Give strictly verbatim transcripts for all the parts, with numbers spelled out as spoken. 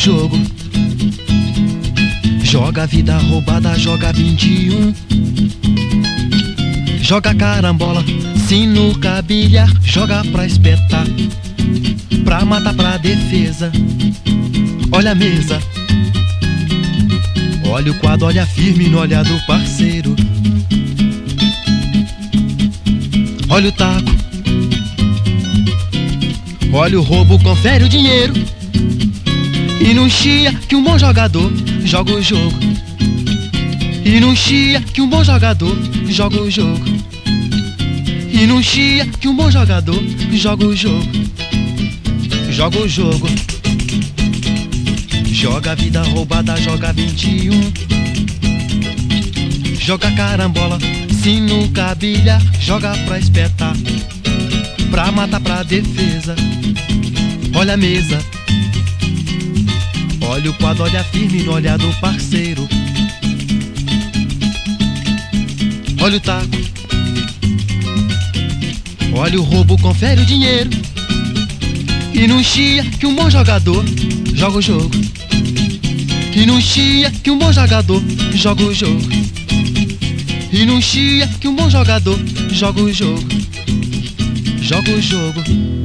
jogo. Joga vida roubada, joga vinte e um. Joga carambola, sinuca, bilhar, joga pra espetar, pra matar, pra defesa. Olha a mesa, olha o quadro, olha firme no olhar do parceiro. Olha o taco, olha o roubo, confere o dinheiro. E não chia que um bom jogador joga o jogo. E não chia que um bom jogador joga o jogo. E não chia que um bom jogador joga o jogo. Joga o jogo. Joga vida roubada, joga vinte e um. Joga carambola, sinuca, bilhar, joga pra espetar, pra matar, pra defesa. Olha a mesa, olha o quadro, olha firme no olhar do parceiro. Olha o taco, olha o roubo, confere o dinheiro. E não chia que um bom jogador joga o jogo. E não chia que um bom jogador joga o jogo. E não chia que um bom jogador joga o jogo. Joga o jogo.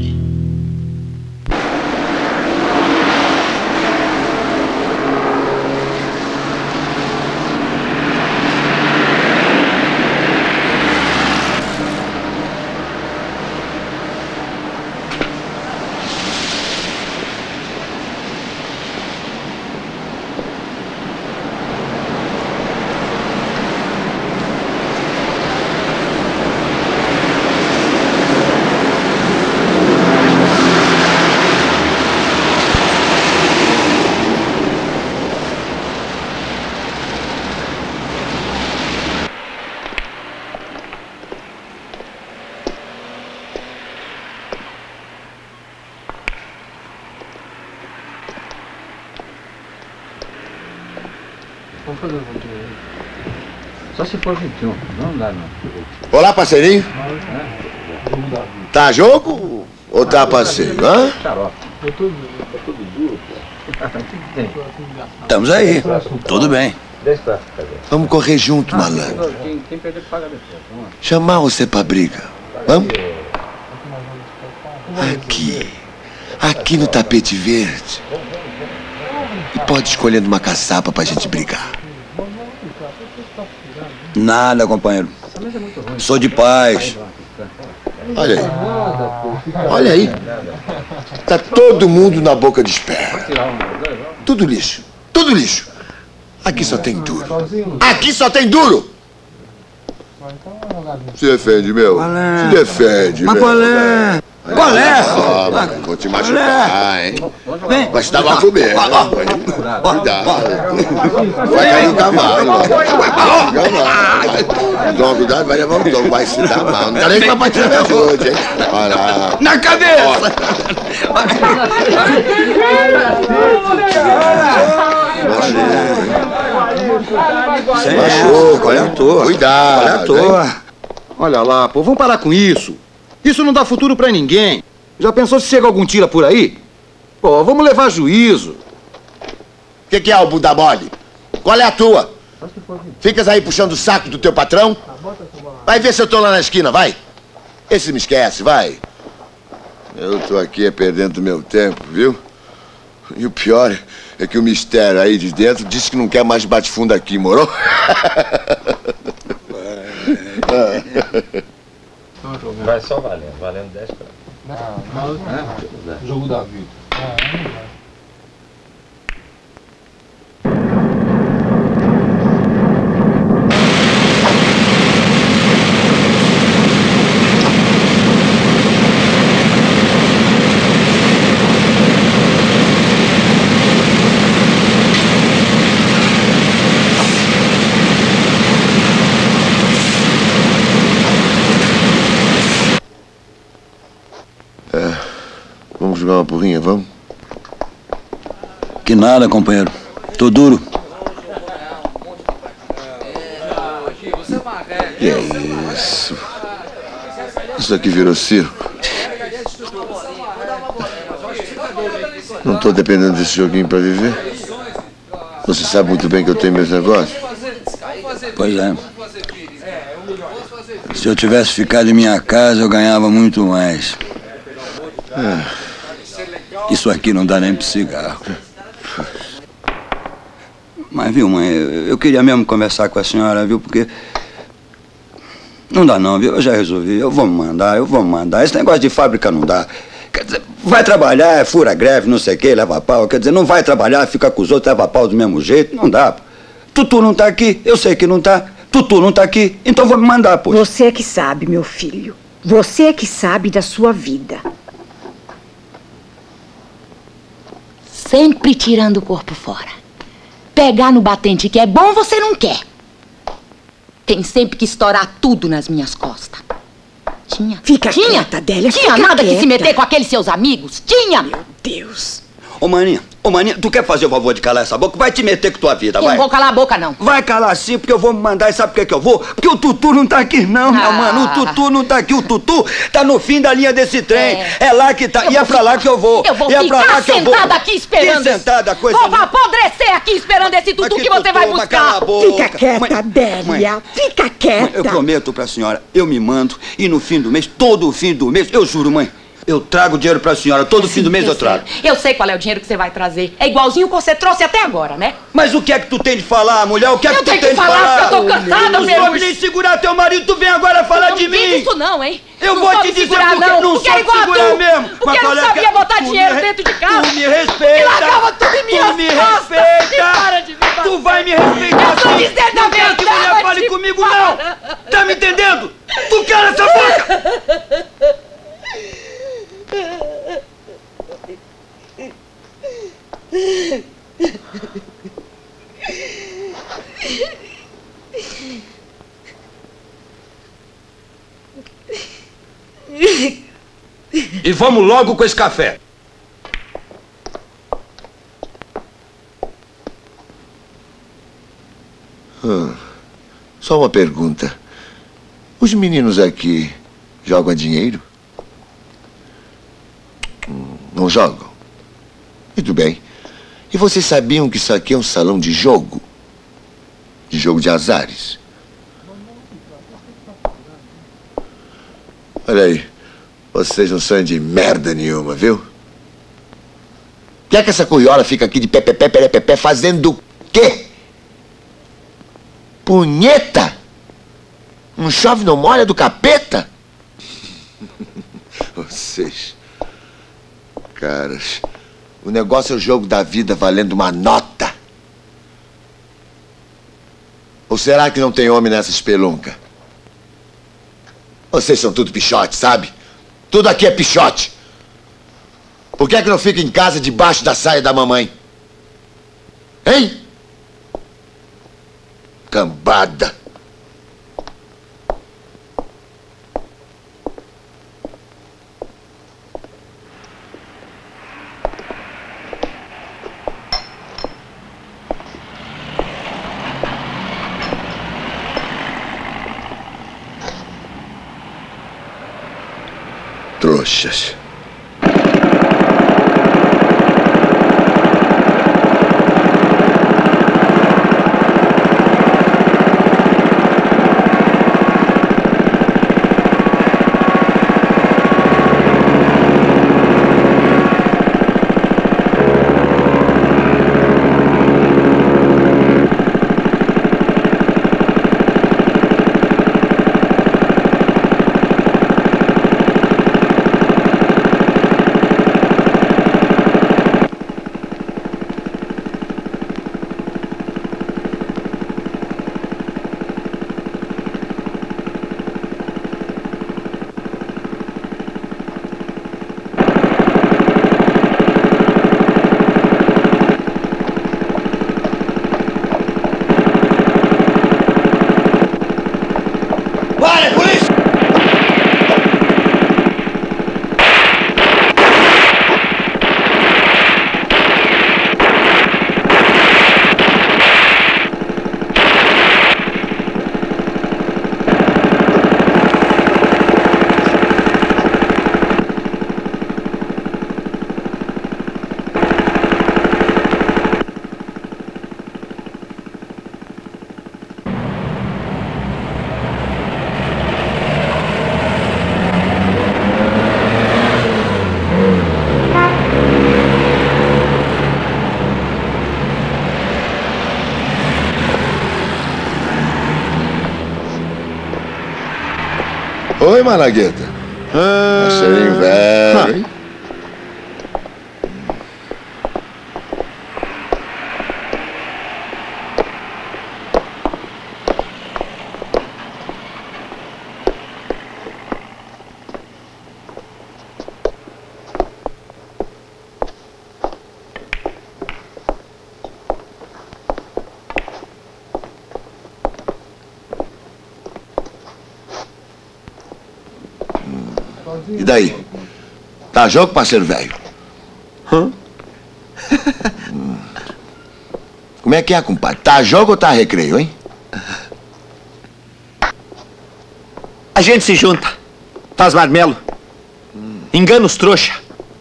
Vamos fazer vinte e um. Só se for vinte e um, não dá não. Olá, parceirinho. Tá jogo ou tá passeio, hã? Tá tudo duro, pô. Estamos aí, tudo bem. Vamos correr junto, malandro. Quem perder paga depois. Chamar você pra briga. Vamos? Aqui. Aqui no tapete verde. E pode escolher uma caçapa pra gente brigar. Nada, companheiro. Sou de paz. Olha aí. Olha aí. Tá todo mundo na boca de espera. Tudo lixo. Tudo lixo. Aqui só tem duro. Aqui só tem duro! Se defende, meu. Se defende, Mas meu. qual é? Qual é? Ah, mano, vou te machucar, hein? Vai se dar mal comigo. Cuidado. Vai cair no cavalo. Vai cair no cavalo. Toma cuidado, vai levar um tom. Vai se dar mal. Não dá nem pra bater na ajude, hein? Olha lá. Na cabeça! Machuca, olha a toa. Cuidado. Olha à toa. Olha lá, pô, vamos parar com isso. Isso não dá futuro pra ninguém. Já pensou se chega algum tira por aí? Pô, vamos levar juízo. O que, que é o Buda mole? Qual é a tua? Ficas aí puxando o saco do teu patrão? Vai ver se eu tô lá na esquina, vai. Esse me esquece, vai. Eu tô aqui é perdendo meu tempo, viu? E o pior é que o mistério aí de dentro disse que não quer mais bate-fundo aqui, moro? Vai só valendo, valendo dez pra... Não, não, não. Jogo da vida. Ah, não vai. Vamos jogar uma porrinha, vamos? Que nada, companheiro. Tô duro. Que é isso? Isso aqui virou circo. Não estou dependendo desse joguinho para viver. Você sabe muito bem que eu tenho meus negócios. Pois é. Se eu tivesse ficado em minha casa, eu ganhava muito mais. É. Isso aqui não dá nem para cigarro. Mas, viu, mãe, eu queria mesmo conversar com a senhora, viu, porque... Não dá não, viu? Eu já resolvi. Eu vou me mandar, eu vou me mandar. Esse negócio de fábrica não dá. Quer dizer, vai trabalhar, fura greve, não sei o quê, leva pau. Quer dizer, não vai trabalhar, fica com os outros, leva pau do mesmo jeito. Não dá. Tutu não tá aqui, eu sei que não tá. Tutu não tá aqui, então vou me mandar, pô. Você é que sabe, meu filho. Você é que sabe da sua vida. Sempre tirando o corpo fora. Pegar no batente que é bom, você não quer. Tem sempre que estourar tudo nas minhas costas. Tinha. Fica Tinha. quieta, Adélia. Tinha fica nada quieta. que se meter com aqueles seus amigos? Tinha. Meu Deus. Ô, maninha, ô, maninha, tu quer fazer o favor de calar essa boca? Vai te meter com tua vida, Eu vai. não vou calar a boca, não. Vai calar sim, porque eu vou me mandar. E sabe por que que eu vou? Porque o Tutu não tá aqui, não, meu Ah. mano. O Tutu não tá aqui. O Tutu tá no fim da linha desse trem. É, É. lá que tá. Eu E é vou pra ficar- lá que eu vou. Eu vou e é pra ficar lá que eu vou. sentada aqui esperando. Que sentada, coisa Vou nenhuma. apodrecer aqui esperando esse tutu Mas que você Tutu, vai mas cala a buscar. boca. Fica quieta, Mãe, Adélia. mãe, Fica quieta. Mãe, eu prometo pra senhora, eu me mando e no fim do mês, todo fim do mês, eu juro, mãe, eu trago dinheiro pra senhora. Todo fim do mês eu trago. sei. Eu sei qual é o dinheiro que você vai trazer. É igualzinho o que você trouxe até agora, né? Mas o que é que tu tem de falar, mulher? O que é Eu que tu tenho tem que de falar falar? porque eu tô cansada, Tu meu não soube nem segurar teu marido, tu vem agora falar Eu de não mim. digo isso não, hein? Eu Não vou soube te dizer segurar, porque não. não Porque era soube igual a segurar tu. mesmo. Porque Mas eu qual não é que- sabia botar tu dinheiro me- dentro de casa. Tu me respeita. E largava tudo em minhas Tu me costas. respeita. E para de me bater. Tu vai me respeitar. Eu tô sim. dizendo a Não quero que mulher verdade. fale comigo, não. Tá me entendendo? Tu cala essa boca. E vamos logo com esse café. Ah, só uma pergunta. Os meninos aqui jogam dinheiro? Hum, Não jogam? Muito bem. E vocês sabiam que isso aqui é um salão de jogo? De jogo de azares? Olha aí. Vocês não são de merda nenhuma, viu? Por que é que essa curiola fica aqui de pé, pé, pé, pé, pé, pé, fazendo o quê? Punheta? Um chove não molha do capeta? Vocês... Caras... O negócio é o jogo da vida valendo uma nota. Ou será que não tem homem nessa espelunca? Vocês são tudo pichote, sabe? Tudo aqui é pichote. Por que é que não fica em casa debaixo da saia da mamãe? Hein? Cambada. Trouxas. Oi, Malagueta. Ah, Marcelinho velho, hein? E daí? Tá jogo, parceiro velho? Hã? Hum. Como é que é, compadre? Tá jogo ou tá recreio, hein? A gente se junta, faz marmelo, hum. engana os trouxa.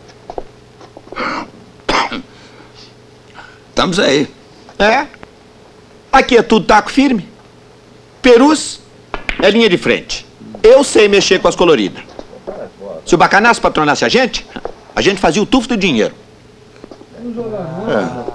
Estamos aí. É? Aqui é tudo taco firme. Perus é linha de frente. Eu sei mexer com as coloridas. Se o bacanaço patronasse a gente, a gente fazia o tufo do dinheiro. É.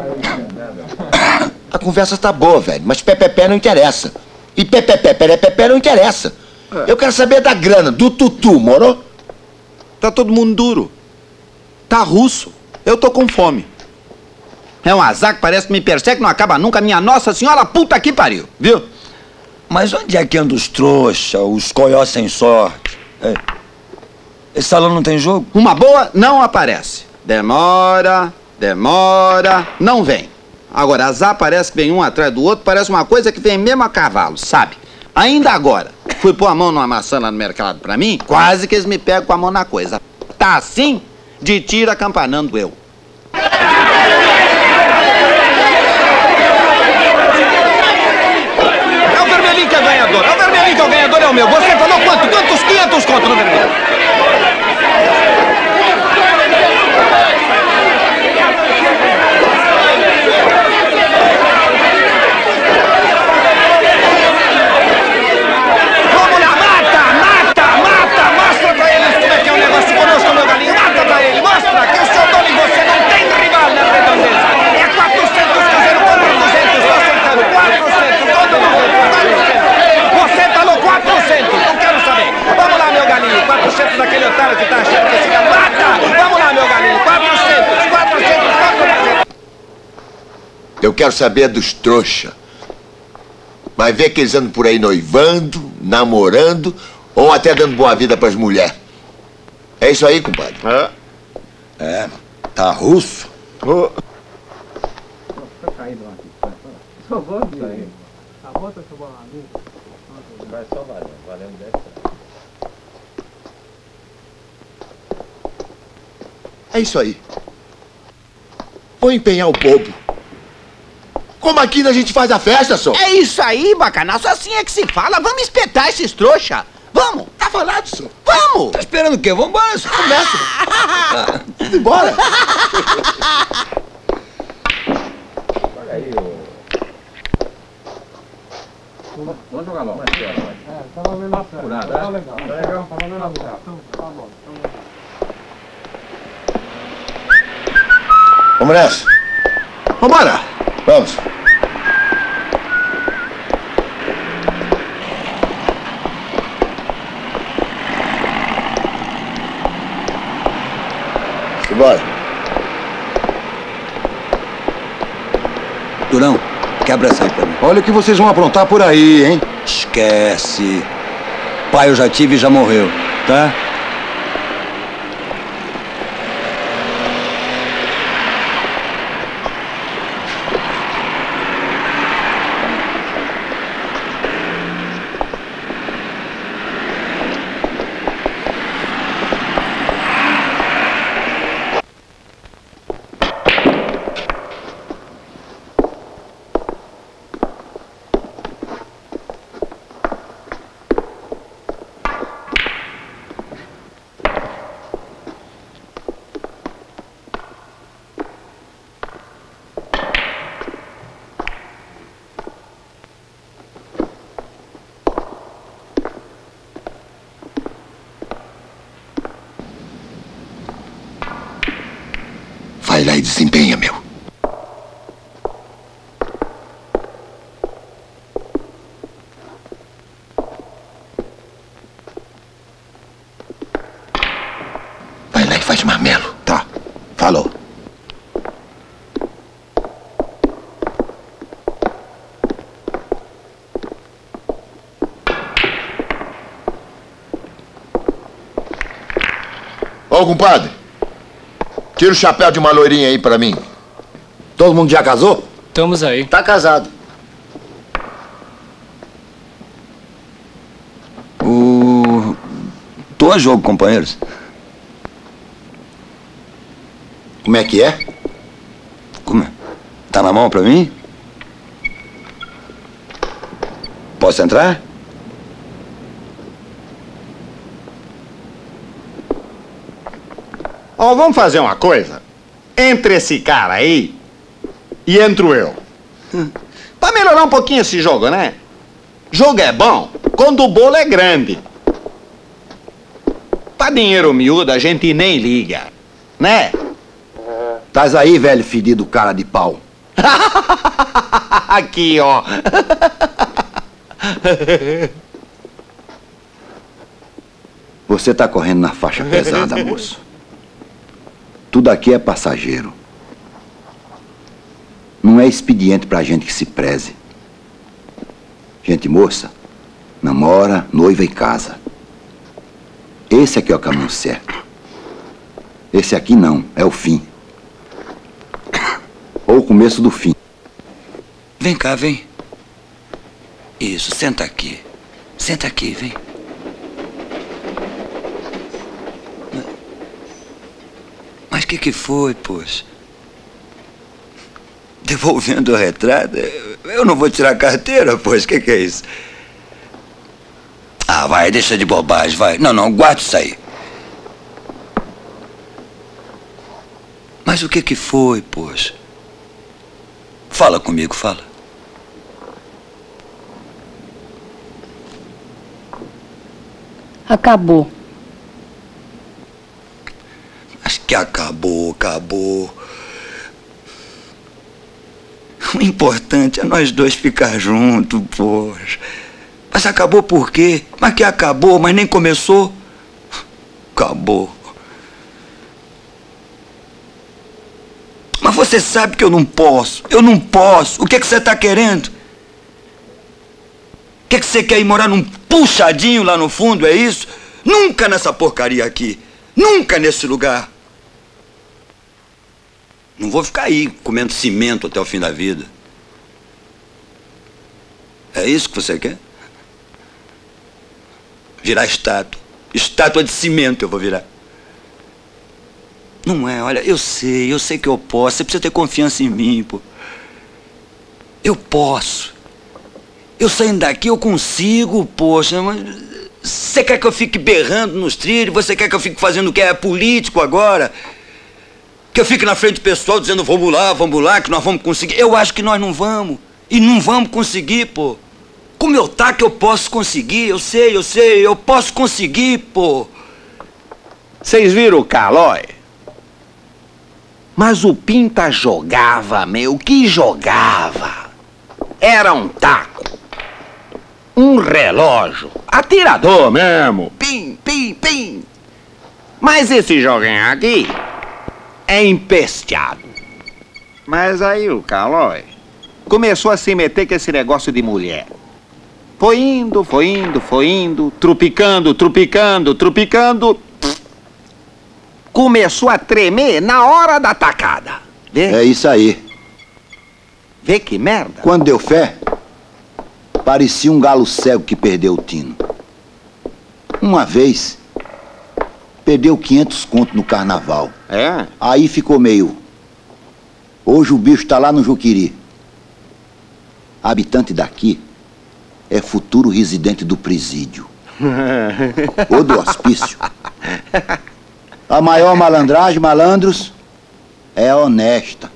A conversa tá boa, velho, mas pé-pé-pé não interessa. E pé-pé-pé, pé-pé-pé não interessa. Eu quero saber da grana, do tutu, moro? Tá todo mundo duro. Tá russo. Eu tô com fome. É um azar que parece que me persegue, não acaba nunca. Minha Nossa Senhora, puta que pariu, viu? Mas onde é que andam os trouxa, os coió sem sorte? É. Esse salão não tem jogo? Uma boa não aparece. Demora, demora, não vem. Agora, azar parece que vem um atrás do outro, parece uma coisa que vem mesmo a cavalo, sabe? Ainda agora, fui pôr a mão numa maçã lá no mercado pra mim, quase que eles me pegam com a mão na coisa. Tá assim, de tira campanando eu. É o vermelhinho que é ganhador, é o vermelhinho que é o ganhador, é o meu. Você falou quanto? Quantos quinhentos conto no vermelho? Daquele otário que tá achando que esse cara mata! Vamos lá, meu galinho! quatrocentos, quatrocentos, quatrocentos! Eu quero saber dos trouxa. Vai ver que eles andam por aí noivando, namorando ou até dando boa vida pras mulheres. É isso aí, compadre? É. É, tá russo. Oh. Tá caindo lá aqui. Só gosto disso aí. A moto chamou lá ali. Vai só valendo, valendo dez reais. É isso aí. Vou empenhar o bobo. Como aqui a gente faz a festa, só? É isso aí, bacanaço. Assim é que se fala. Vamos espetar esses trouxa. Vamos. Tá falado, senhor. Vamos. Tá esperando o quê? Vamos embora. Começa. Vamos embora. Olha aí, ô. Vamos jogar logo. É, tava vendo a furada. Tá legal. Tá legal. Tava vendo a furada. Tá bom. Vamos nessa. Vambora. Vamos. Bora. Durão, quebra essa aí pra mim. Olha o que vocês vão aprontar por aí, hein? Esquece. Pai eu já tive e já morreu, tá? mais marmelo. Tá, falou. Ô, compadre, tira o chapéu de uma loirinha aí pra mim. Todo mundo já casou? Estamos aí. Tá casado. O... Tô a jogo, companheiros. Como é que é? Como é? Tá na mão pra mim? Posso entrar? Ó, vamos fazer uma coisa? Entre esse cara aí e entro eu. Hum. Pra melhorar um pouquinho esse jogo, né? Jogo é bom quando o bolo é grande. Pra dinheiro miúdo a gente nem liga, né? Tás aí, velho fedido cara de pau. Aqui, ó. Você tá correndo na faixa pesada, moço. Tudo aqui é passageiro. Não é expediente pra gente que se preze. Gente moça, namora, noiva e casa. Esse aqui é o caminho certo. Esse aqui não, é o fim. Ou o começo do fim. Vem cá, vem. Isso, senta aqui. Senta aqui, vem. Mas o que que foi, poxa? Devolvendo o retrato? Eu não vou tirar a carteira, poxa. O que que é isso? Ah, vai, deixa de bobagem, vai. Não, não, guarda isso aí. Mas o que que foi, poxa? Fala comigo, fala. Acabou. Acho que acabou, acabou. O importante é nós dois ficar juntos, poxa. Mas acabou por quê? Mas que acabou, mas nem começou. Acabou. Mas você sabe que eu não posso. Eu não posso. O que é que você está querendo? O que é que você quer ir morar num puxadinho lá no fundo, é isso? Nunca nessa porcaria aqui. Nunca nesse lugar. Não vou ficar aí comendo cimento até o fim da vida. É isso que você quer? Virar estátua. Estátua de cimento eu vou virar. Não é, olha, eu sei, eu sei que eu posso. Você precisa ter confiança em mim, pô. Eu posso. Eu saindo daqui, eu consigo, poxa, mas... Você quer que eu fique berrando nos trilhos? Você quer que eu fique fazendo o que é político agora? Que eu fique na frente do pessoal dizendo vamos lá, vamos lá, que nós vamos conseguir. Eu acho que nós não vamos. E não vamos conseguir, pô. Com o meu taco eu posso conseguir, eu sei, eu sei, eu posso conseguir, pô. Vocês viram o Calói? Mas o Pinta jogava, meu, que jogava. Era um taco. Um relógio. Atirador mesmo. Pim, pim, pim. Mas esse joguinho aqui é empesteado. Mas aí o Calói começou a se meter com esse negócio de mulher. Foi indo, foi indo, foi indo, trupicando, trupicando, trupicando. Começou a tremer na hora da tacada. Vê? É isso aí. Vê que merda. Quando deu fé, parecia um galo cego que perdeu o tino. Uma vez, perdeu quinhentos contos no carnaval. É? Aí ficou meio... Hoje o bicho tá lá no Juquiri. Habitante daqui é futuro residente do presídio. Ou do hospício. A maior malandragem, malandros, é honesta.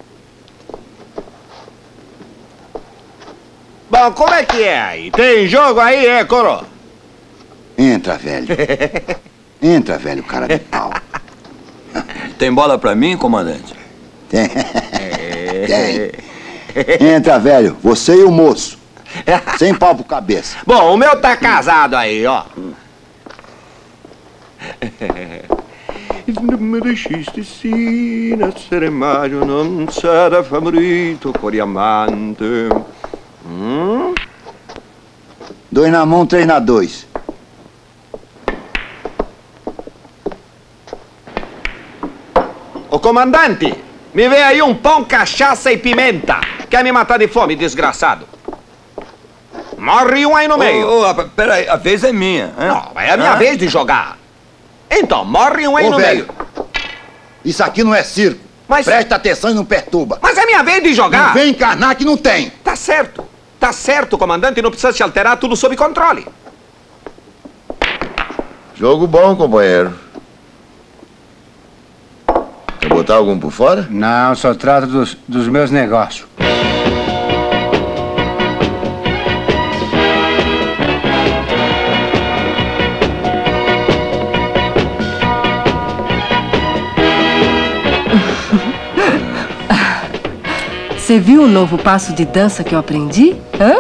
Bom, como é que é aí? Tem jogo aí, é, coro? Entra, velho. Entra, velho, cara de pau. Tem bola pra mim, comandante? Tem. Tem. Entra, velho. Você e o moço. Sem pau pro cabeça. Bom, o meu tá casado aí, ó. me deixiste sim, essere mai non sarà favorito por amante. Hum? Dois na mão, três na dois. Ô comandante, me vê aí um pão, cachaça e pimenta. Quer me matar de fome, desgraçado? Morre um aí no meio. Ô, ô, peraí, a vez é minha. Hein? Não, é a minha ah? vez de jogar. Então, morre um aí Ô, no velho, meio. isso aqui não é circo. Mas... Presta atenção e não perturba. Mas é minha vez de jogar. Não vem encarnar que não tem. Tá certo. Tá certo, comandante. Não precisa se alterar, tudo sob controle. Jogo bom, companheiro. Quer botar algum por fora? Não, só trata dos, dos meus negócios. Você viu o novo passo de dança que eu aprendi? Hã?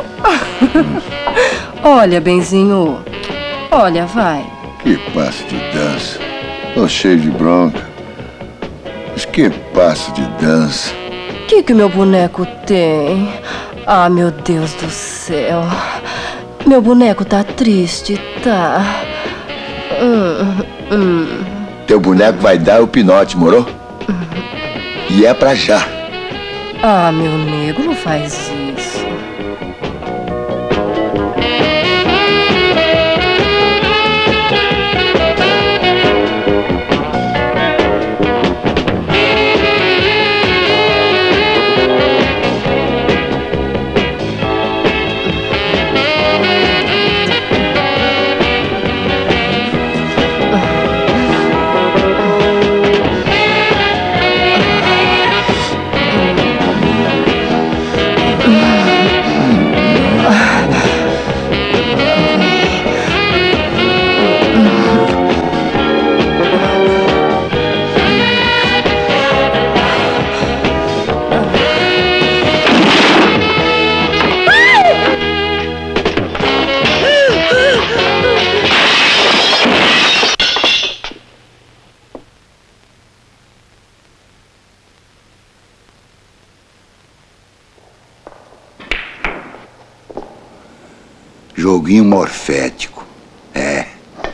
Olha, benzinho. Olha, vai. Que passo de dança. Tô cheio de bronca. Mas que passo de dança. O que que meu boneco tem? Ah, meu Deus do céu. Meu boneco tá triste, tá? Hum, hum. Teu boneco vai dar o pinote, moro? E é pra já. Ah, meu nego, não faz isso. Joguinho morfético. É.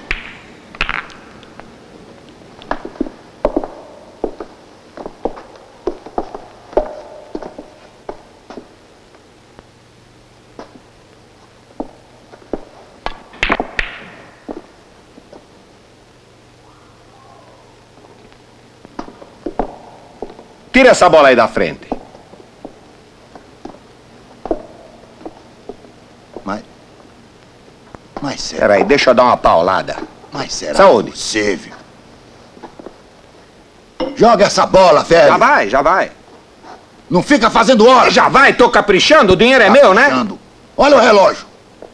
Tira essa bola aí da frente. Mas será? Peraí, deixa eu dar uma paulada. Mas será Saúde. possível? Joga essa bola, velho. Já vai, já vai. Não fica fazendo hora. Já vai, tô caprichando, o dinheiro é meu, né? Olha o relógio.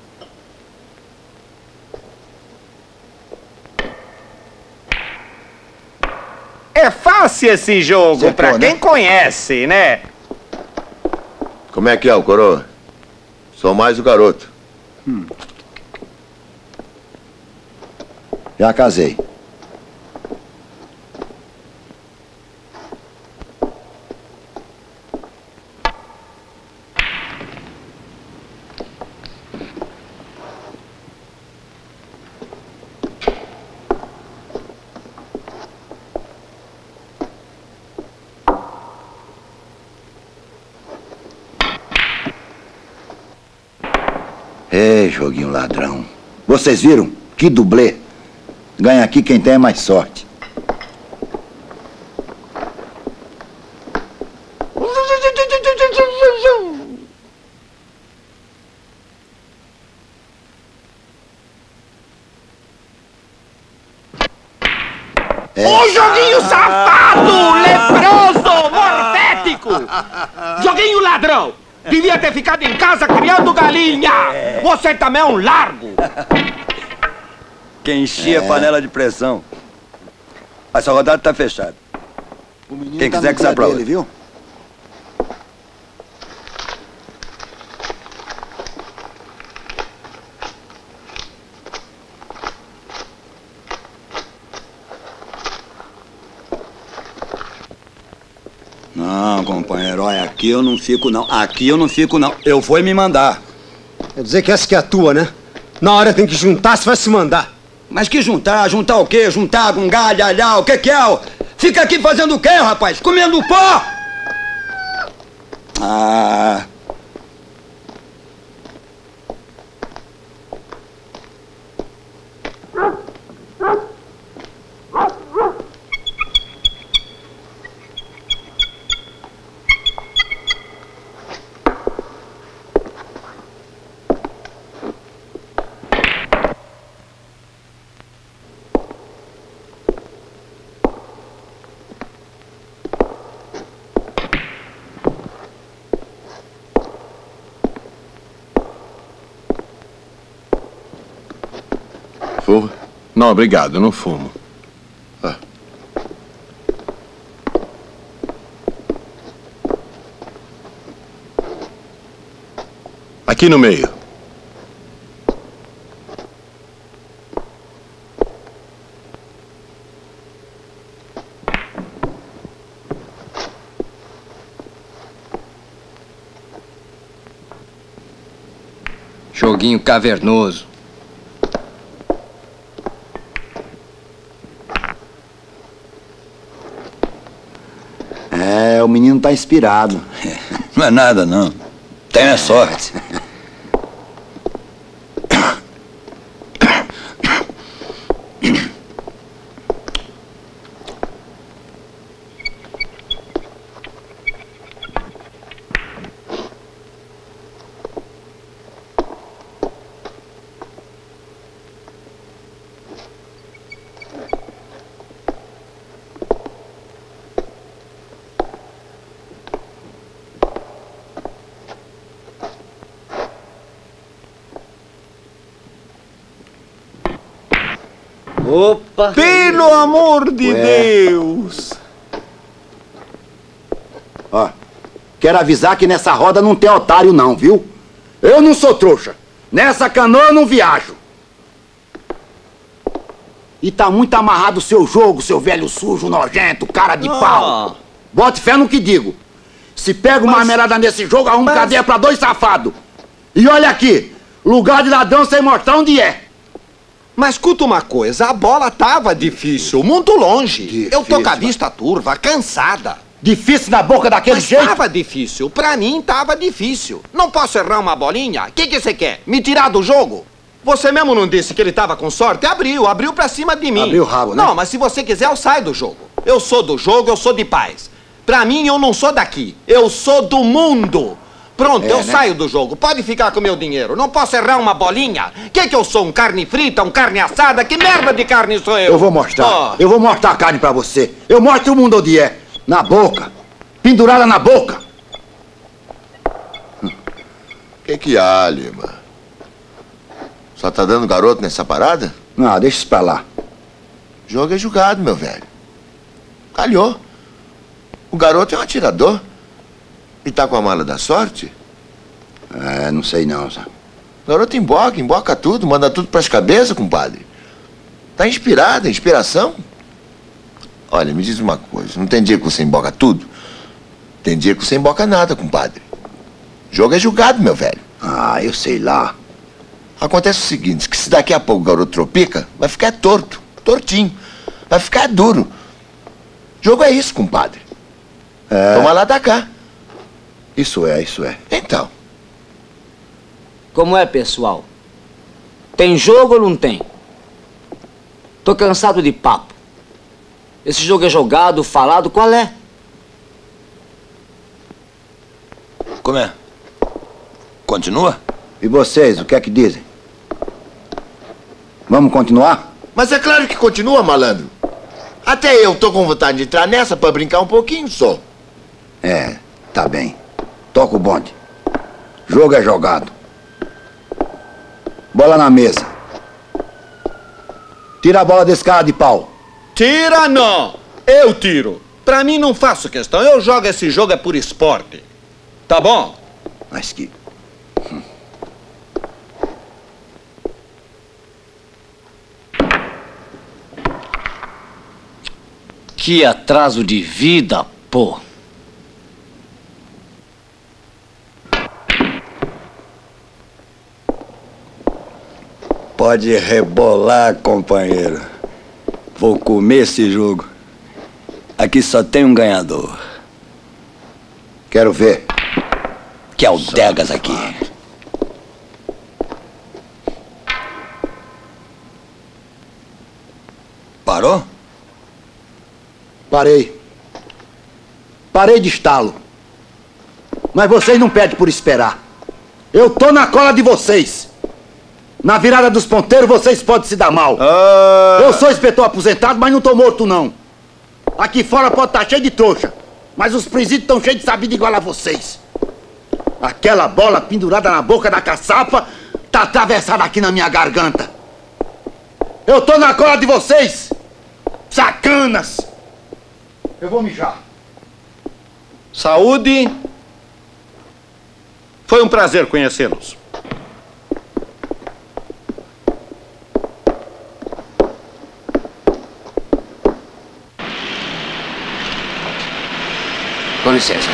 É fácil esse jogo, Secou, pra quem né? conhece, né? Como é que é, o coroa? Sou mais o garoto. Hum. Já casei. Ei, joguinho ladrão. Vocês viram? Que dublê. Ganha aqui quem tem mais sorte. É. Ô, joguinho safado, leproso, morfético! Joguinho ladrão! Devia ter ficado em casa criando galinha! Você também é um largo! Quem enchia É. a panela de pressão. Essa rodada tá fechada. Quem tá quiser no que sai pé pra dele, outra. viu? companheiro, olha, aqui eu não fico não, aqui eu não fico não, eu vou me mandar. Quer dizer que essa que é a tua, né? Na hora tem que juntar, você vai se mandar. Mas que juntar? Juntar o quê? Juntar com galho, alhar, o que que é? Fica aqui fazendo o quê, rapaz? Comendo pó? Ah... Fuma? Não, obrigado, não fumo. Ah. Aqui no meio. Joguinho cavernoso. É, o menino tá inspirado. Não é nada, não. Tenha sorte. Opa! Pelo amor de Ué. Deus! Ó, quero avisar que nessa roda não tem otário não, viu? Eu não sou trouxa. Nessa canoa eu não viajo. E tá muito amarrado o seu jogo, seu velho sujo, nojento, cara de Ah. pau. Bote fé no que digo. Se pega uma merda nesse jogo, arruma mas- cadeia pra dois safados. E olha aqui, lugar de ladrão sem mostrar onde é. Mas escuta uma coisa, a bola tava difícil, muito longe. Difícil, Eu tô com a mas- vista turva, cansada. Difícil na boca daquele Mas jeito? tava difícil, pra mim tava difícil. Não posso errar uma bolinha? O que que você quer? Me tirar do jogo? Você mesmo não disse que ele tava com sorte? Abriu, abriu pra cima de mim. Abriu o rabo, né? Não, mas se você quiser, eu saio do jogo. Eu sou do jogo, eu sou de paz. Pra mim, eu não sou daqui. Eu sou do mundo. Pronto, É, eu né? saio do jogo. Pode ficar com meu dinheiro. Não posso errar uma bolinha. Que que eu sou? Um carne frita, um carne assada? Que merda de carne sou eu? Eu vou mostrar. Ó. Eu vou mostrar a carne pra você. Eu mostro o mundo onde é. Na boca. Pendurada na boca. Que que há, Lima? Só tá dando garoto nessa parada? Não, deixa isso pra lá. Jogo é jogado, meu velho. Calhou. O garoto é um atirador. E tá com a mala da sorte? É, não sei não, Zé. O garoto emboca, emboca tudo, manda tudo pras cabeças, compadre. Tá inspirado, é inspiração? Olha, me diz uma coisa, não tem dia que você emboca tudo? Tem dia que você emboca nada, compadre. Jogo é julgado, meu velho. Ah, eu sei lá. Acontece o seguinte, que se daqui a pouco o garoto tropica, vai ficar torto, tortinho. Vai ficar duro. Jogo é isso, compadre. É. Toma lá da cá. Isso é, isso é. Então. Como é, pessoal? Tem jogo ou não tem? Tô cansado de papo. Esse jogo é jogado, falado, qual é? Como é? Continua? E vocês, o que é que dizem? Vamos continuar? Mas é claro que continua, malandro. Até eu tô com vontade de entrar nessa pra brincar um pouquinho só. É, tá bem. Toca o bonde. Jogo é jogado. Bola na mesa. Tira a bola desse cara de pau. Tira não! Eu tiro. Pra mim não faço questão. Eu jogo esse jogo é por esporte. Tá bom? Mas que... Que atraso de vida, pô. Pode rebolar, companheiro. Vou comer esse jogo. Aqui só tem um ganhador. Quero ver. Que é o Degas aqui. Parou? Parei. Parei de estalo. Mas vocês não pedem por esperar. Eu tô na cola de vocês. Na virada dos ponteiros, vocês podem se dar mal. Ah. Eu sou inspetor aposentado, mas não tô morto, não. Aqui fora pode estar cheio de trouxa, mas os presídios estão cheios de sabido igual a vocês. Aquela bola pendurada na boca da caçapa tá atravessada aqui na minha garganta. Eu tô na cola de vocês, sacanas. Eu vou mijar. Saúde. Foi um prazer conhecê-los. Com licença.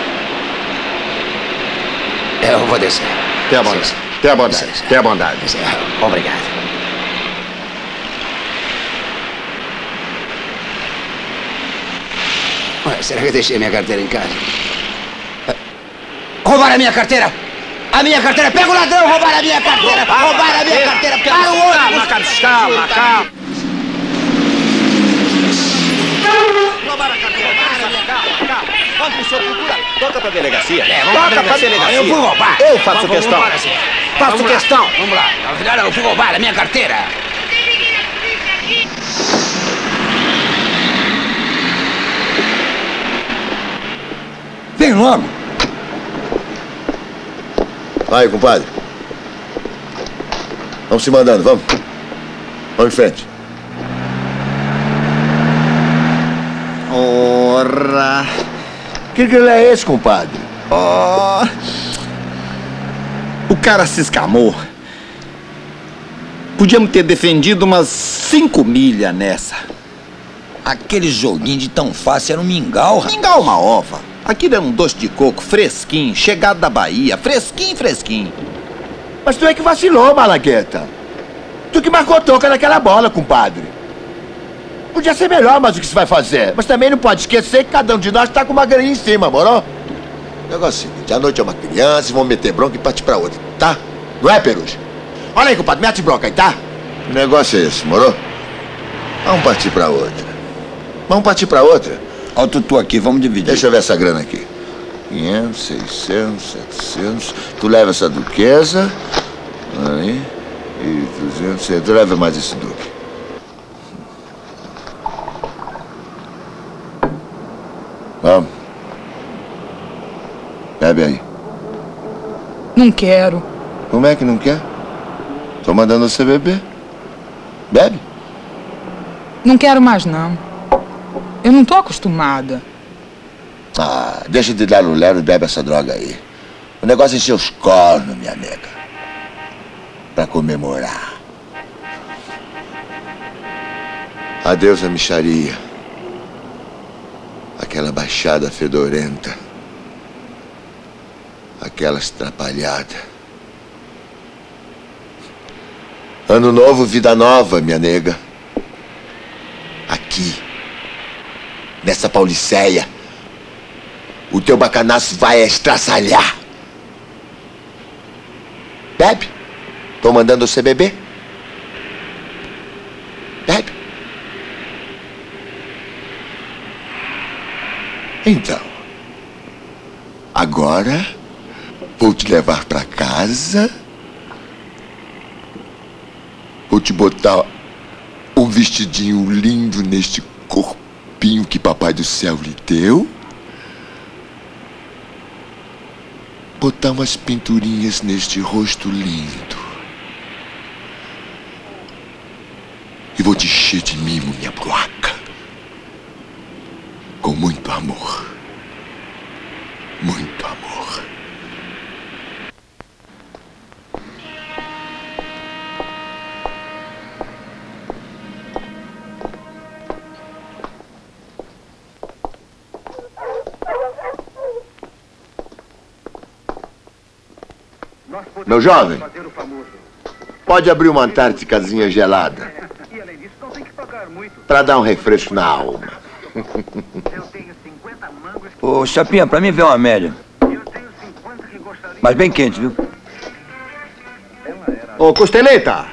Eu vou descer. Tenha a bondade. Tenha a bondade. Tenha a bondade. Obrigado. Ué, será que eu deixei minha carteira em casa? Roubaram a minha carteira! A minha carteira! Pega o ladrão! Roubaram a minha carteira! Roubaram a minha carteira! Para o outro! Calma, Carlos, calma, calma. Roubaram a carteira! Calma, calma! Vamos pro senhor procura! Toca pra delegacia. É, vamos Toca pra pra delegacia. delegacia. Eu fui roubar! Eu faço Vamos, questão. Vamos embora, sim. Faço Vamos lá. questão. Vamos lá. Afinal, eu fui roubar a minha carteira! Vem logo. Vai, compadre. Vamos se mandando, vamos. Vamos em frente. Ora. Que grilo é esse, compadre? Oh. O cara se escamou. Podíamos ter defendido umas cinco milhas nessa. Aquele joguinho de tão fácil era um mingau. Mingau uma ova. Aquilo era um doce de coco fresquinho, chegado da Bahia. Fresquinho, fresquinho. Mas tu é que vacilou, Malagueta. Tu que marcou toca naquela bola, compadre. Podia ser melhor, mas o que se vai fazer? Mas também não pode esquecer que cada um de nós tá com uma graninha em cima, moro? O negócio é o seguinte, a noite é uma criança e vão meter bronca e partir pra outra, tá? Não é, Peruja? Olha aí, compadre, mete bronca aí, tá? O negócio é esse, moro? Vamos partir pra outra. Vamos partir pra outra. Olha o tutu aqui, vamos dividir. Deixa eu ver essa grana aqui. quinhentos, seiscentos, setecentos. Tu leva essa duquesa. Aí. E duzentos. Tu leva mais esse duque. Vamos. Bebe aí. Não quero. Como é que não quer? Tô mandando você beber. Bebe. Não quero mais, não. Eu não tô acostumada. Ah, deixa de dar lulero e bebe essa droga aí. O negócio é encher os cornos, minha nega. Pra comemorar. Adeus a mixaria. Aquela baixada fedorenta. Aquelas trapalhadas. Ano novo, vida nova, minha nega. Aqui. Nessa Pauliceia, o teu bacanaço vai estraçalhar. Bebe. Tô mandando você beber. Bebe. Então, agora vou te levar pra casa. Vou te botar um vestidinho lindo neste corpo que papai do céu lhe deu, botar umas pinturinhas neste rosto lindo e vou te encher de mimo, minha broaca, com muito amor, muito amor. Meu jovem, Pode abrir uma antárticazinha gelada. Pra dar um refresco na alma. Ô, Chapinha, pra mim vem uma média. Mas bem quente, viu? Ô, Costeleta!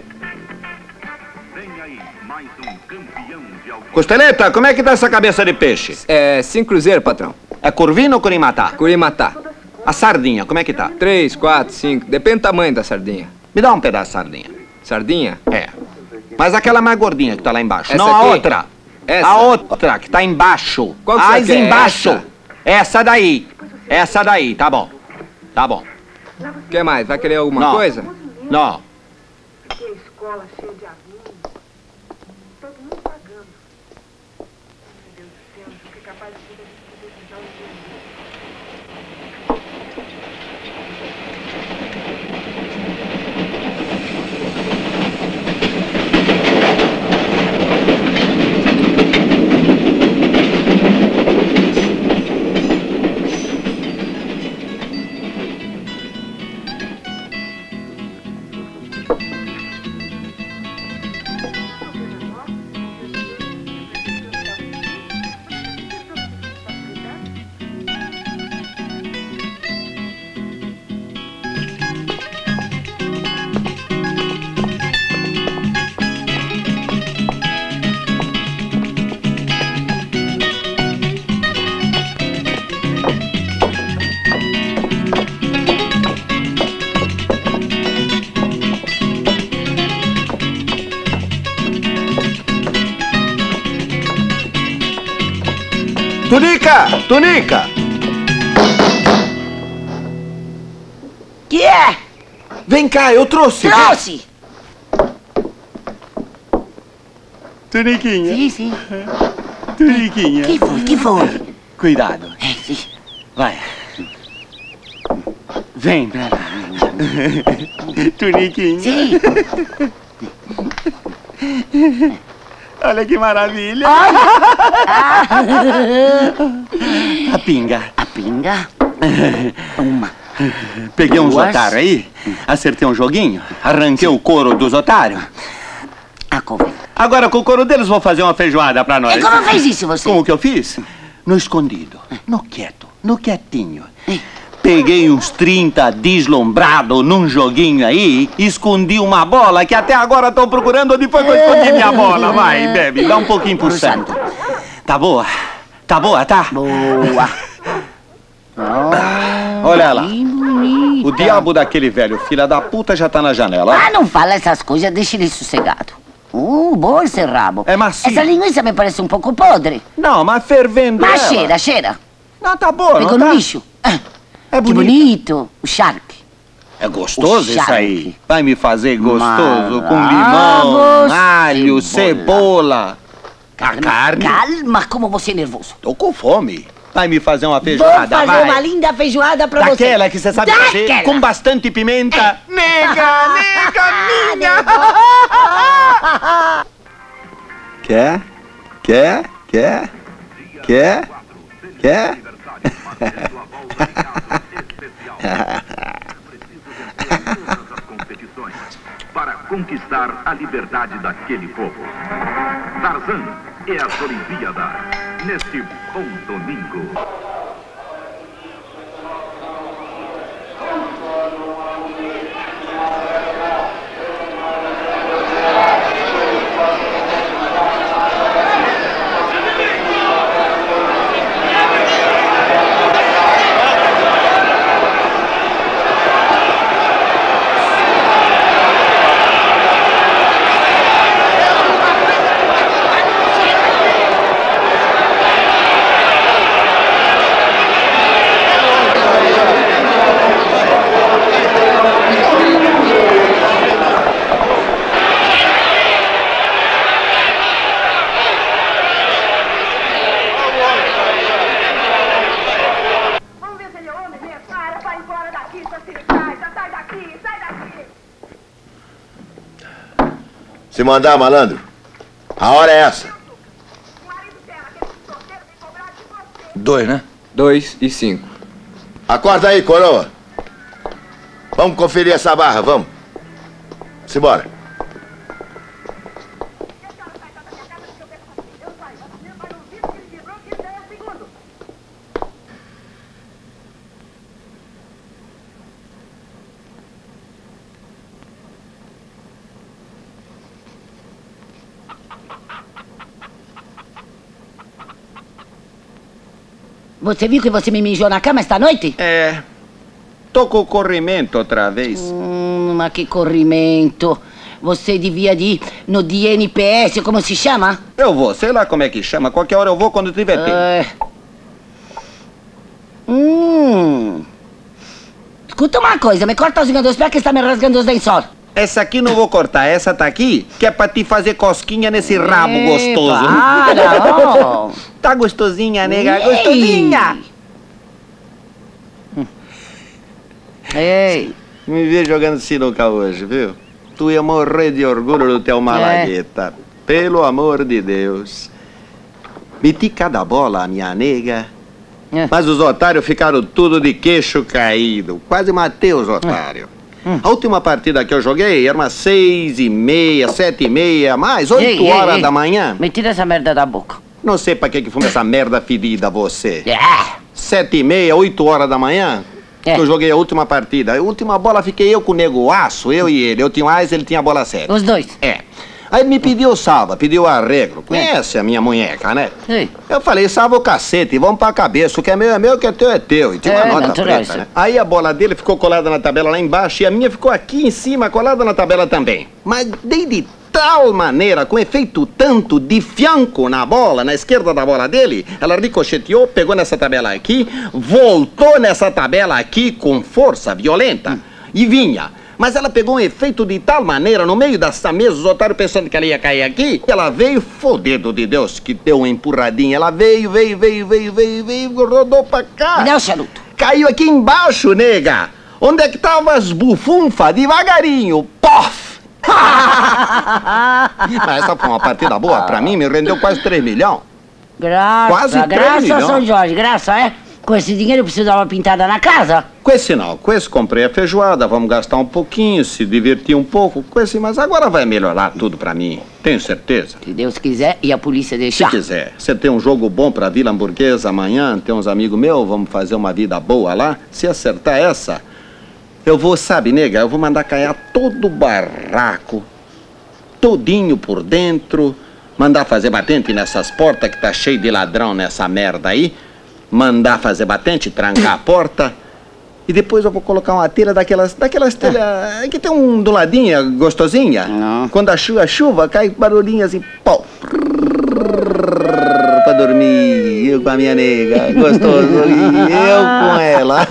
Costeleta, como é que tá essa cabeça de peixe? É, cinco cruzeiros, patrão. É curvino ou curimatá? Curimatá. A sardinha, como é que tá? Três, quatro, cinco. Depende do tamanho da sardinha. Me dá um pedaço de sardinha. Sardinha? É. Mas aquela mais gordinha que tá lá embaixo. Essa não a aqui? outra. Essa? A outra que tá embaixo. Qual que você Mais quer? embaixo. Essa? Essa daí. Essa daí, tá bom. Tá bom. Quer mais? Vai querer alguma Não. coisa? Não. Que escola cheia de alunos. Todo mundo pagando. Meu Deus do céu, não fica capaz de ver a gente poder precisar um Tunica! Tunica! Que é? Vem cá, eu trouxe. Trouxe! Tuniquinha. Sim, sim. Tuniquinha. Que foi? Que foi? Cuidado. É, sim. Vai. Vem pra lá. Tuniquinha. Sim. Olha que maravilha. A pinga. A pinga? Uma. Peguei uns Duas. otários aí, acertei um joguinho, arranquei o couro dos otários. A couve. Agora com o couro deles vou fazer uma feijoada pra nós. E como fez isso você? Como que eu fiz? No escondido, no quieto, no quietinho. Peguei uns trinta deslumbrados num joguinho aí, escondi uma bola que até agora estão procurando onde foi que eu escondi minha bola. Vai, bebe, dá um pouquinho pro santo. Tá boa? Tá boa, tá? Boa. Olha lá. O diabo daquele velho filho da puta já tá na janela. Ah, não fala essas coisas, deixa ele sossegado. Uh, bom esse rabo. É macio. Essa linguiça me parece um pouco podre. Não, mas fervendo Mas ela. cheira, cheira. Não, tá boa, Pegou não no tá? lixo. Ah, É que bonito. O charque. É gostoso O isso aí. charque. Vai me fazer gostoso com Ah, limão, você, alho, cebola. A carne. Calma, como você é nervoso. Tô com fome. Vai me fazer uma Vou feijoada, fazer vai. uma linda feijoada pra você. Daquela que você sabe fazer, Daquela. com bastante pimenta. Nega, nega minha. Quer? Quer? Quer? Quer? Quer? Para conquistar a liberdade daquele povo. Tarzan e as Olimpíadas, neste bom domingo. Se mandar, malandro. A hora é essa. Dois, né? Dois e cinco. Acorda aí, coroa. Vamos conferir essa barra, vamos. Simbora. Você viu que você me mijou na cama esta noite? É. Tô com corrimento outra vez. Hum, mas que corrimento. Você devia ir no D N P S, como se chama? Eu vou, sei lá como é que chama. Qualquer hora eu vou quando tiver tempo. É. Hum. Escuta uma coisa, me corta os dos pés que está me rasgando os lençóis. Essa aqui não vou cortar, essa tá aqui, que é pra te fazer cosquinha nesse rabo Ei, gostoso. para, oh. Tá gostosinha, nega, Ei. gostosinha. Ei. Me vi jogando sinuca hoje, viu? Tu ia morrer de orgulho do teu malagueta. É. Pelo amor de Deus. Meti cada bola, minha nega. É. Mas os otários ficaram tudo de queixo caído. Quase matei os otários. É. Hum. A última partida que eu joguei era umas seis e meia, sete e meia, mais oito ei, horas ei, da manhã. Me tira essa merda da boca. Não sei pra que que fuma essa merda fedida você. É. Sete e meia, oito horas da manhã, é. que eu joguei a última partida. A última bola fiquei eu com o nego aço, eu e ele. Eu tinha mais, ele tinha a bola certa. Os dois? É. Aí me pediu salva, pediu arreglo. Conhece é. a minha munheca, né? Sim. Eu falei, salva o cacete, vamos pra cabeça. O que é meu é meu, o que é teu é teu. E tinha uma é, nota preta, né? Aí a bola dele ficou colada na tabela lá embaixo e a minha ficou aqui em cima, colada na tabela também. Mas dei de tal maneira, com efeito tanto de fianco na bola, na esquerda da bola dele, ela ricocheteou, pegou nessa tabela aqui, voltou nessa tabela aqui com força violenta hum. e vinha. Mas ela pegou um efeito de tal maneira no meio dessa mesa, os otários pensando que ela ia cair aqui. Ela veio, fodendo de Deus, que deu uma empurradinha. Ela veio, veio, veio, veio, veio, veio, rodou pra cá. Não, charuto. Caiu aqui embaixo, nega. Onde é que tava as bufunfas? Devagarinho. Pof! Mas essa foi uma partida boa. Pra mim, me rendeu quase três milhões. Graça, quase graça, milhões. São Jorge, graça, é? Com esse dinheiro eu preciso dar uma pintada na casa? Com esse não, com esse comprei a feijoada, vamos gastar um pouquinho, se divertir um pouco, com esse, mas agora vai melhorar tudo pra mim, tenho certeza. Se Deus quiser e a polícia deixar. Se quiser. Você tem um jogo bom pra Vila Hamburguesa amanhã, tem uns amigos meus, vamos fazer uma vida boa lá, se acertar essa, eu vou, sabe, nega, eu vou mandar caiar todo o barraco, todinho por dentro, mandar fazer batente nessas portas que tá cheio de ladrão nessa merda aí, mandar fazer batente, trancar a porta. E depois eu vou colocar uma telha daquelas, daquelas telhas ah. que tem um do ladinho, gostosinha. Não. Quando a chuva, a chuva cai barulhinho assim, pó. Pra dormir, eu com a minha nega, gostoso, e eu com ela.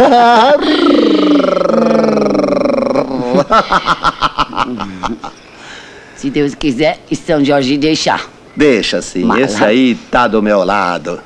Se Deus quiser e São Jorge deixar. Deixa sim, Mala. Esse aí tá do meu lado.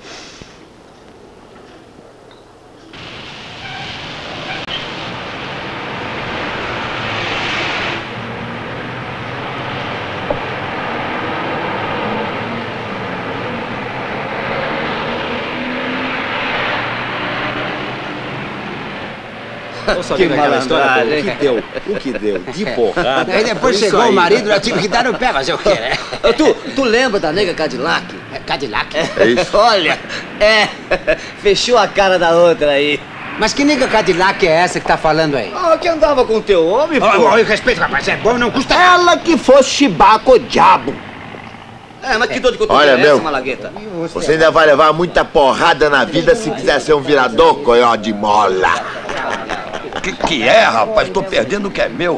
Que malandragem, o que deu? O que deu? De porrada. Aí depois chegou aí, o marido, eu tive que dar no pé, fazer o quê, né? tu, tu lembra da nega Cadillac? É Cadillac? É isso? Olha, é, fechou a cara da outra aí. Mas que nega Cadillac é essa que tá falando aí? Ah, que andava com o teu homem, pô. Oh, oh, respeito, rapaz, é bom, não custa... Ela que fosse chibaco diabo. É, mas que dor de cotovelo Olha, é meu, essa, Malagueta? Você ainda vai levar muita porrada na vida se quiser ser um virador, coió de mola. Que que é, rapaz? Tô perdendo o que é meu.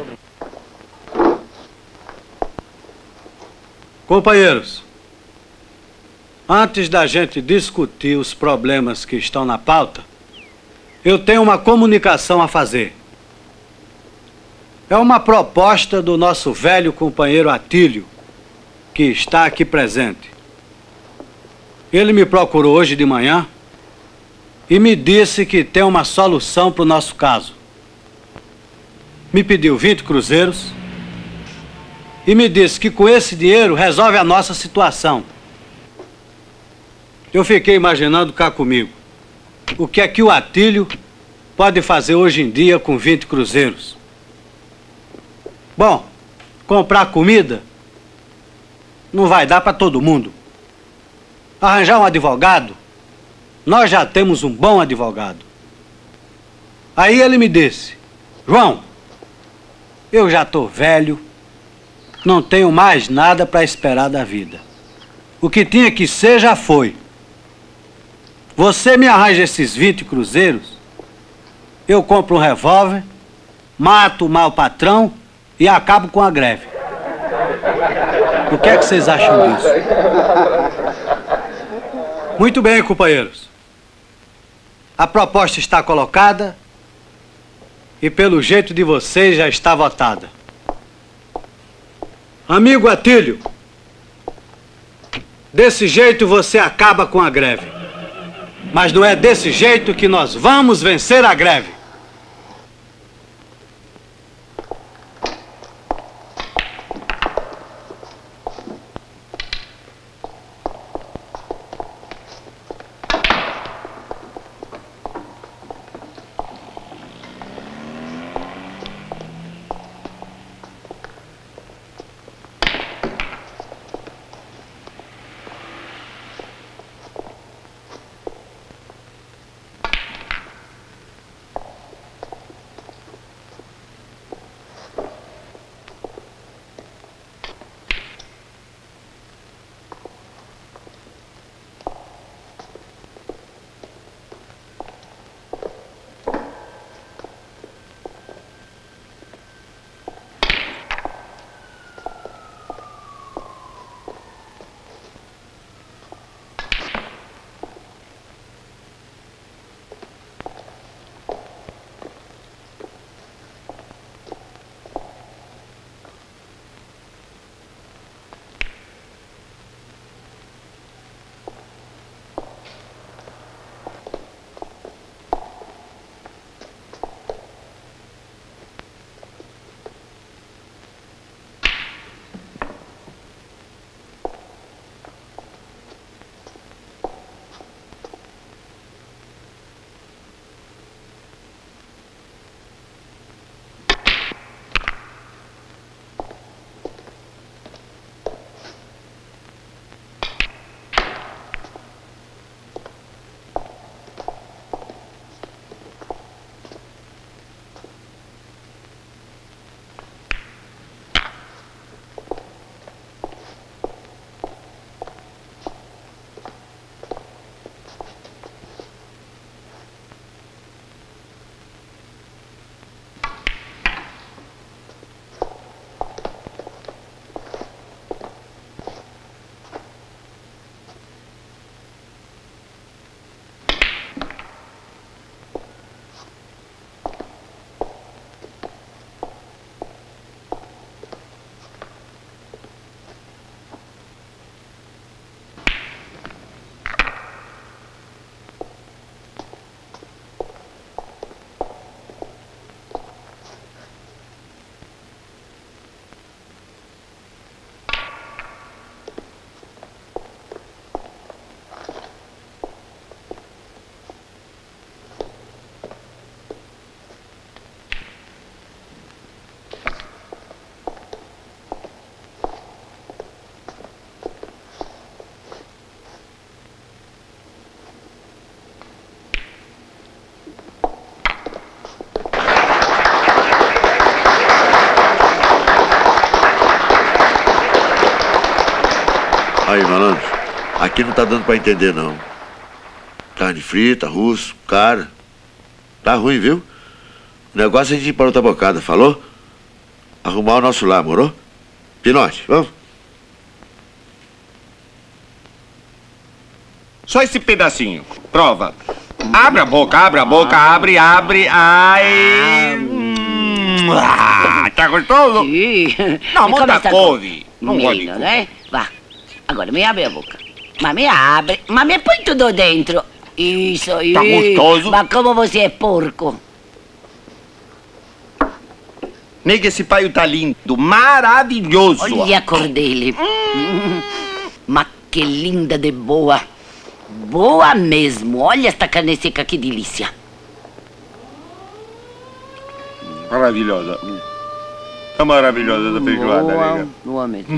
Companheiros, antes da gente discutir os problemas que estão na pauta, eu tenho uma comunicação a fazer. É uma proposta do nosso velho companheiro Atílio, que está aqui presente. Ele me procurou hoje de manhã e me disse que tem uma solução para o nosso caso. Me pediu vinte cruzeiros e me disse que com esse dinheiro resolve a nossa situação. Eu fiquei imaginando cá comigo, o que é que o Atílio pode fazer hoje em dia com vinte cruzeiros? Bom, comprar comida não vai dar para todo mundo. Arranjar um advogado, nós já temos um bom advogado. Aí ele me disse: João, eu já tô velho, não tenho mais nada para esperar da vida. O que tinha que ser já foi. Você me arranja esses vinte cruzeiros, eu compro um revólver, mato o mau patrão e acabo com a greve. O que é que vocês acham disso? Muito bem, companheiros. A proposta está colocada e, pelo jeito de vocês, já está votada. Amigo Atílio, desse jeito você acaba com a greve. Mas não é desse jeito que nós vamos vencer a greve. Aí, malandro, aqui não tá dando pra entender, não. Carne frita, russo, cara. Tá ruim, viu? O negócio é a gente ir para outra bocada, falou? Arrumar o nosso lar, morou? Pinote, vamos? Só esse pedacinho. Prova. Abre a boca, abre a boca, abre, abre. Ai. Hum, ah, tá gostoso? Sim. Não, muita couve. Não gosto de couve. Né? Vá. Agora me abre a boca. Mas me abre. Mas me põe tudo dentro. Isso aí. Tá gostoso? Mas como você é porco. Nega, esse paio tá lindo. Maravilhoso. Olha a cor dele. Hum. Mas que linda de boa. Boa mesmo. Olha esta carne seca, que delícia. Maravilhosa. Tá maravilhosa essa feijoada, Boa, nega. boa mesmo.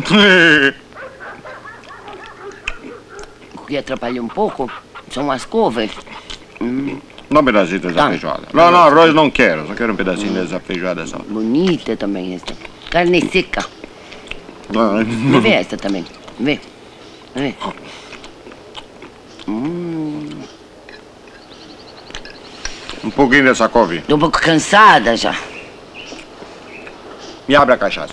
O que atrapalhou um pouco são as couves. Hum. Dá um pedacinho dessa Tá. feijoada. Não, não, arroz não quero. Só quero um pedacinho dessa feijoada só. Bonita também essa. Carne seca. Ah, Me vê essa também. Vê. Vê. Hum. Um pouquinho dessa couve. Tô um pouco cansada já. Me abre a cachaça.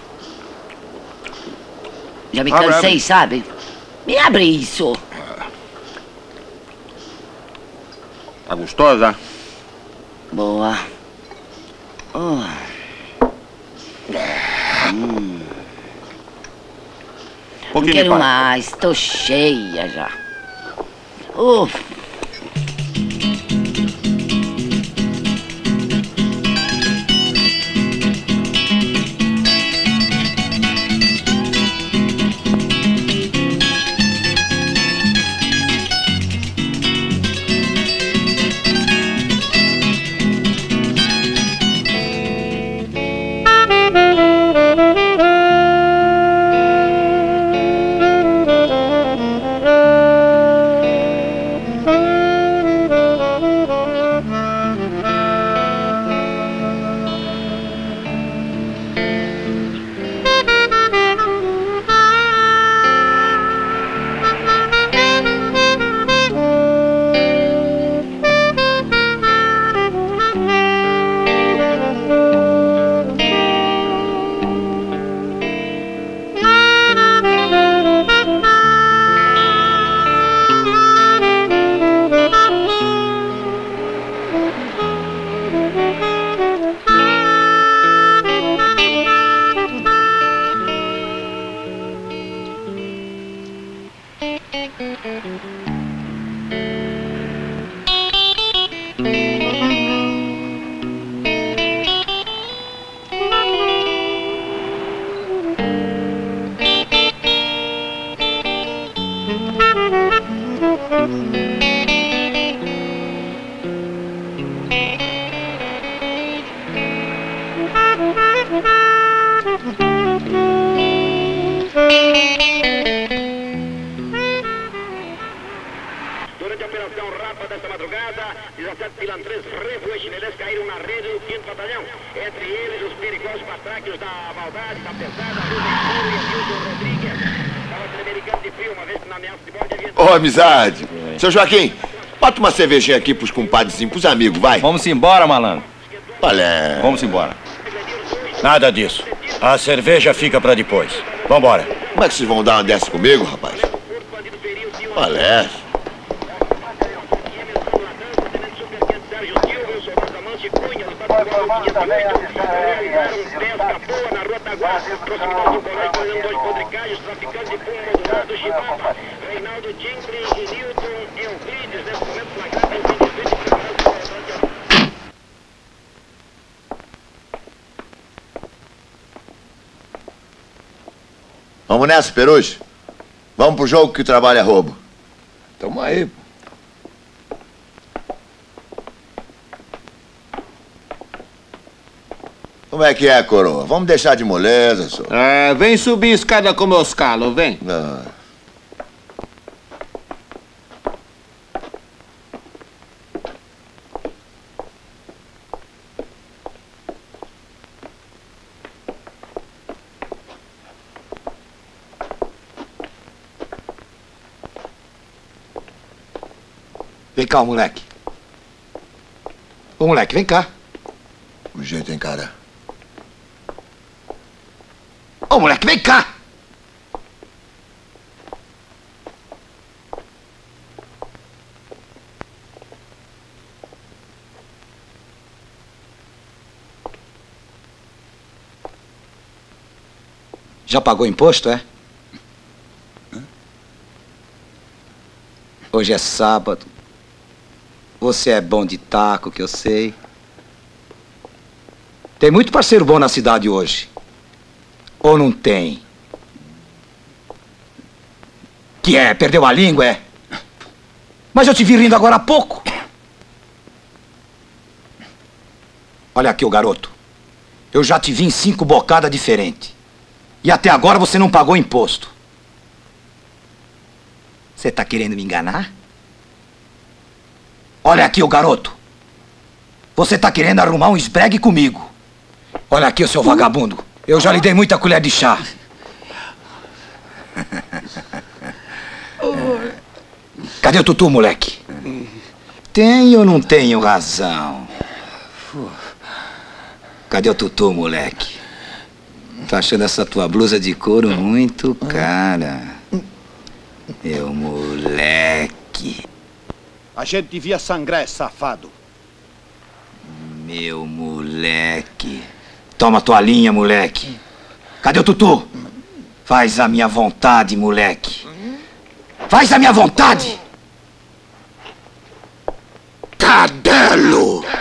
Já me Abre, cansei, abre. sabe? Me abre isso. Tá gostosa? Boa. Oh. Hum. Não pouquinho de quero paz. mais, tô cheia já. Uh. Durante a operação Rapa desta madrugada, dezessete pilantras refúgios chineses caíram na rede do quinto Batalhão. Entre eles, os perigosos patráquios da Maldade, da Pesada, Rubem Puro e Adilson Rodrigues. Estava se americano de frio, uma vez que na ameaça de morte havia... Ô, amizade. Seu Joaquim, bota uma cervejinha aqui pros compadres, pros amigos, vai. Vamos embora, malandro. Valé. Vamos embora. Nada disso. A cerveja fica pra depois. Vambora. Como é que vocês vão dar uma dessa comigo, rapaz? Valé. Vamos nessa, Peruche? Vamos pro jogo que o trabalho é roubo. Tamo aí. Como é que é, coroa? Vamos deixar de moleza, senhor. É, vem subir a escada com meus calos, vem. Não. Vem cá, moleque. Ô, moleque, vem cá. O jeito, hein, cara? Ô, moleque, vem cá! Já pagou imposto, é? Hoje é sábado. Você é bom de taco, que eu sei. Tem muito parceiro bom na cidade hoje. Ou não tem? Que é? Perdeu a língua, é? Mas eu te vi rindo agora há pouco. Olha aqui o garoto. Eu já te vi em cinco bocadas diferentes. E até agora você não pagou imposto. Você tá querendo me enganar? Olha aqui, ô garoto. Você tá querendo arrumar um esbregue comigo. Olha aqui, ô seu vagabundo. Eu já lhe dei muita colher de chá. Cadê o tutu, moleque? Tenho ou não tenho razão? Cadê o tutu, moleque? Tô achando essa tua blusa de couro muito cara. Meu moleque. A gente devia sangrar, safado. Meu moleque. Toma tua linha, moleque. Cadê o tutu? Faz a minha vontade, moleque. Faz a minha vontade! Cadelo!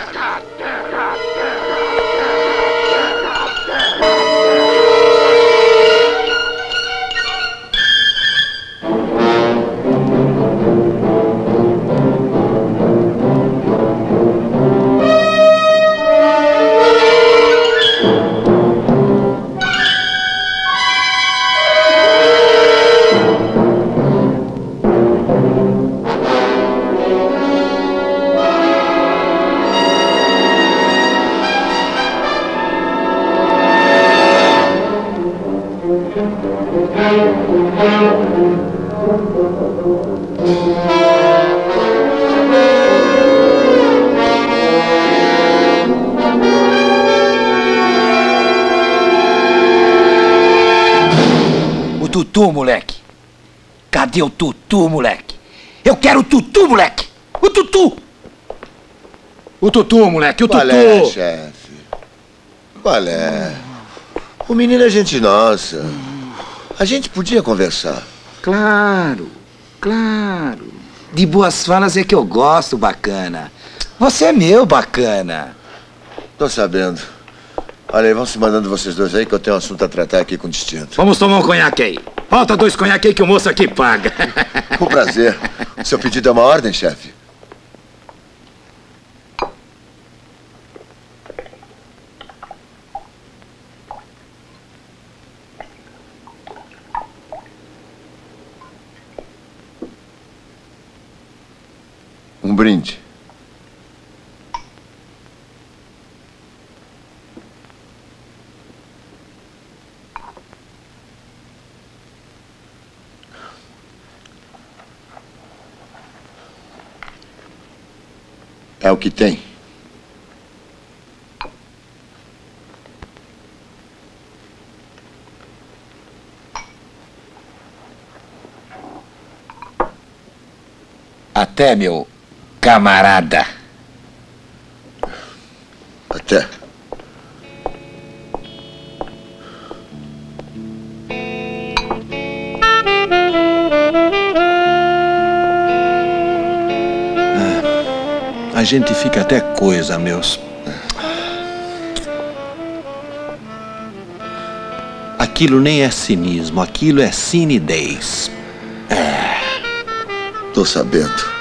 O tutu, moleque. Cadê o tutu, moleque? Eu quero o tutu, moleque. O tutu. O tutu, moleque, o tutu. Qual é, chefe? Qual é? O menino é gente nossa. A gente podia conversar. Claro, claro. De boas falas é que eu gosto, bacana. Você é meu, bacana. Tô sabendo. Olha aí, vão se mandando vocês dois aí que eu tenho um assunto a tratar aqui com distinto. Vamos tomar um conhaque aí. Falta dois conhaque aí que o moço aqui paga. Com prazer. O seu pedido é uma ordem, chefe? Um brinde. É o que tem. Até, meu camarada. Até. A gente fica até coisa, meus. Aquilo nem é cinismo, aquilo é cinidez. É. Tô sabendo.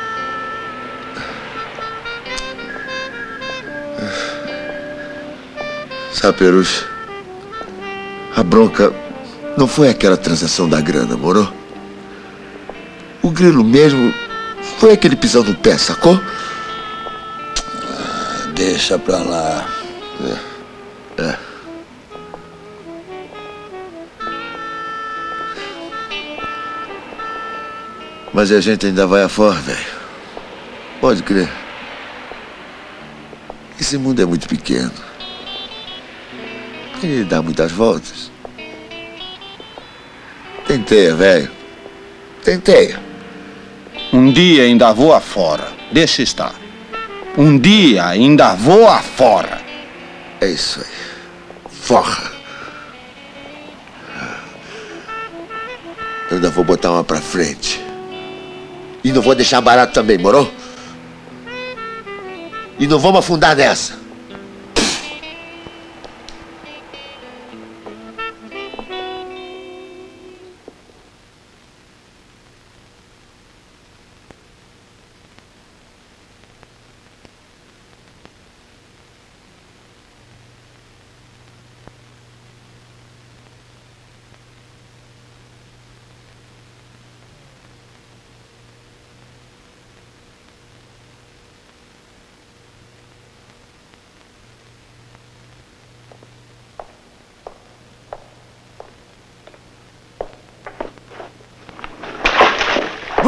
Sabe, Peruche, a bronca não foi aquela transação da grana, moro? O grilo mesmo foi aquele pisão no pé, sacou? Deixa pra lá. É. É. Mas a gente ainda vai afora, velho. Pode crer. Esse mundo é muito pequeno. Ele dá muitas voltas. Tentei, velho. Tentei. Um dia ainda vou afora. Deixa estar. Um dia ainda vou afora. É isso aí. Forra. Eu ainda vou botar uma pra frente. E não vou deixar barato também, moro? E não vamos afundar nessa.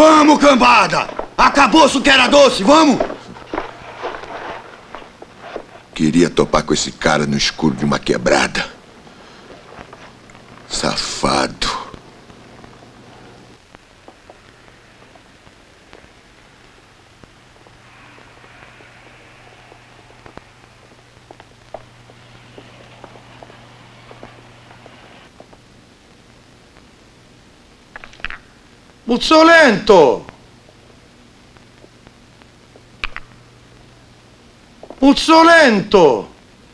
Vamos, cambada! Acabou-se o que era doce, vamos! Queria topar com esse cara no escuro de uma quebrada. Safado. Puzzolento! Puzzolento!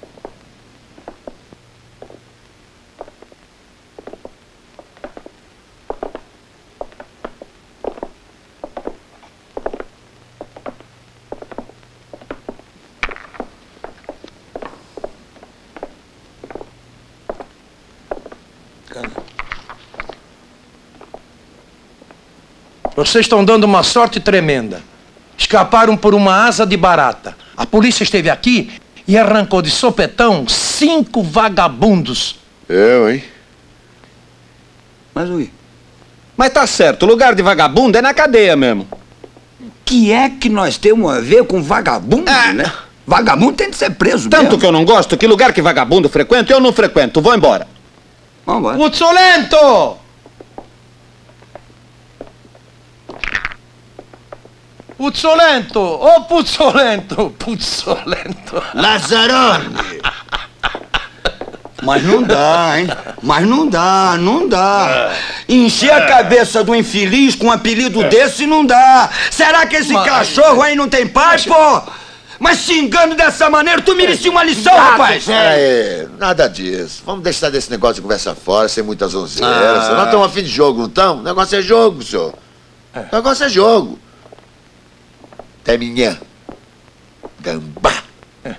Vocês estão dando uma sorte tremenda. Escaparam por uma asa de barata. A polícia esteve aqui e arrancou de sopetão cinco vagabundos. Eu, hein? Mas, ui. Mas tá certo, o lugar de vagabundo é na cadeia mesmo. Que é que nós temos a ver com vagabundo, é. né? Vagabundo tem de ser preso Tanto mesmo. que eu não gosto, que lugar que vagabundo frequenta, eu não frequento. Vou embora. Vamos embora. Puzzolento! Puzzolento! Ô, oh, Puzzolento! Puzzolento! Lazzarone! Mas não dá, hein? Mas não dá, não dá. Encher a cabeça do infeliz com um apelido desse não dá. Será que esse Mas... cachorro aí não tem pai, pô? Mas xingando dessa maneira, tu merecia uma lição, nada, rapaz! É, nada disso. Vamos deixar desse negócio de conversa fora, sem muitas zonzeiras. Ah. Nós estamos a fim de jogo, não estamos? O negócio é jogo, senhor. O negócio é jogo. Até minha gambá. É.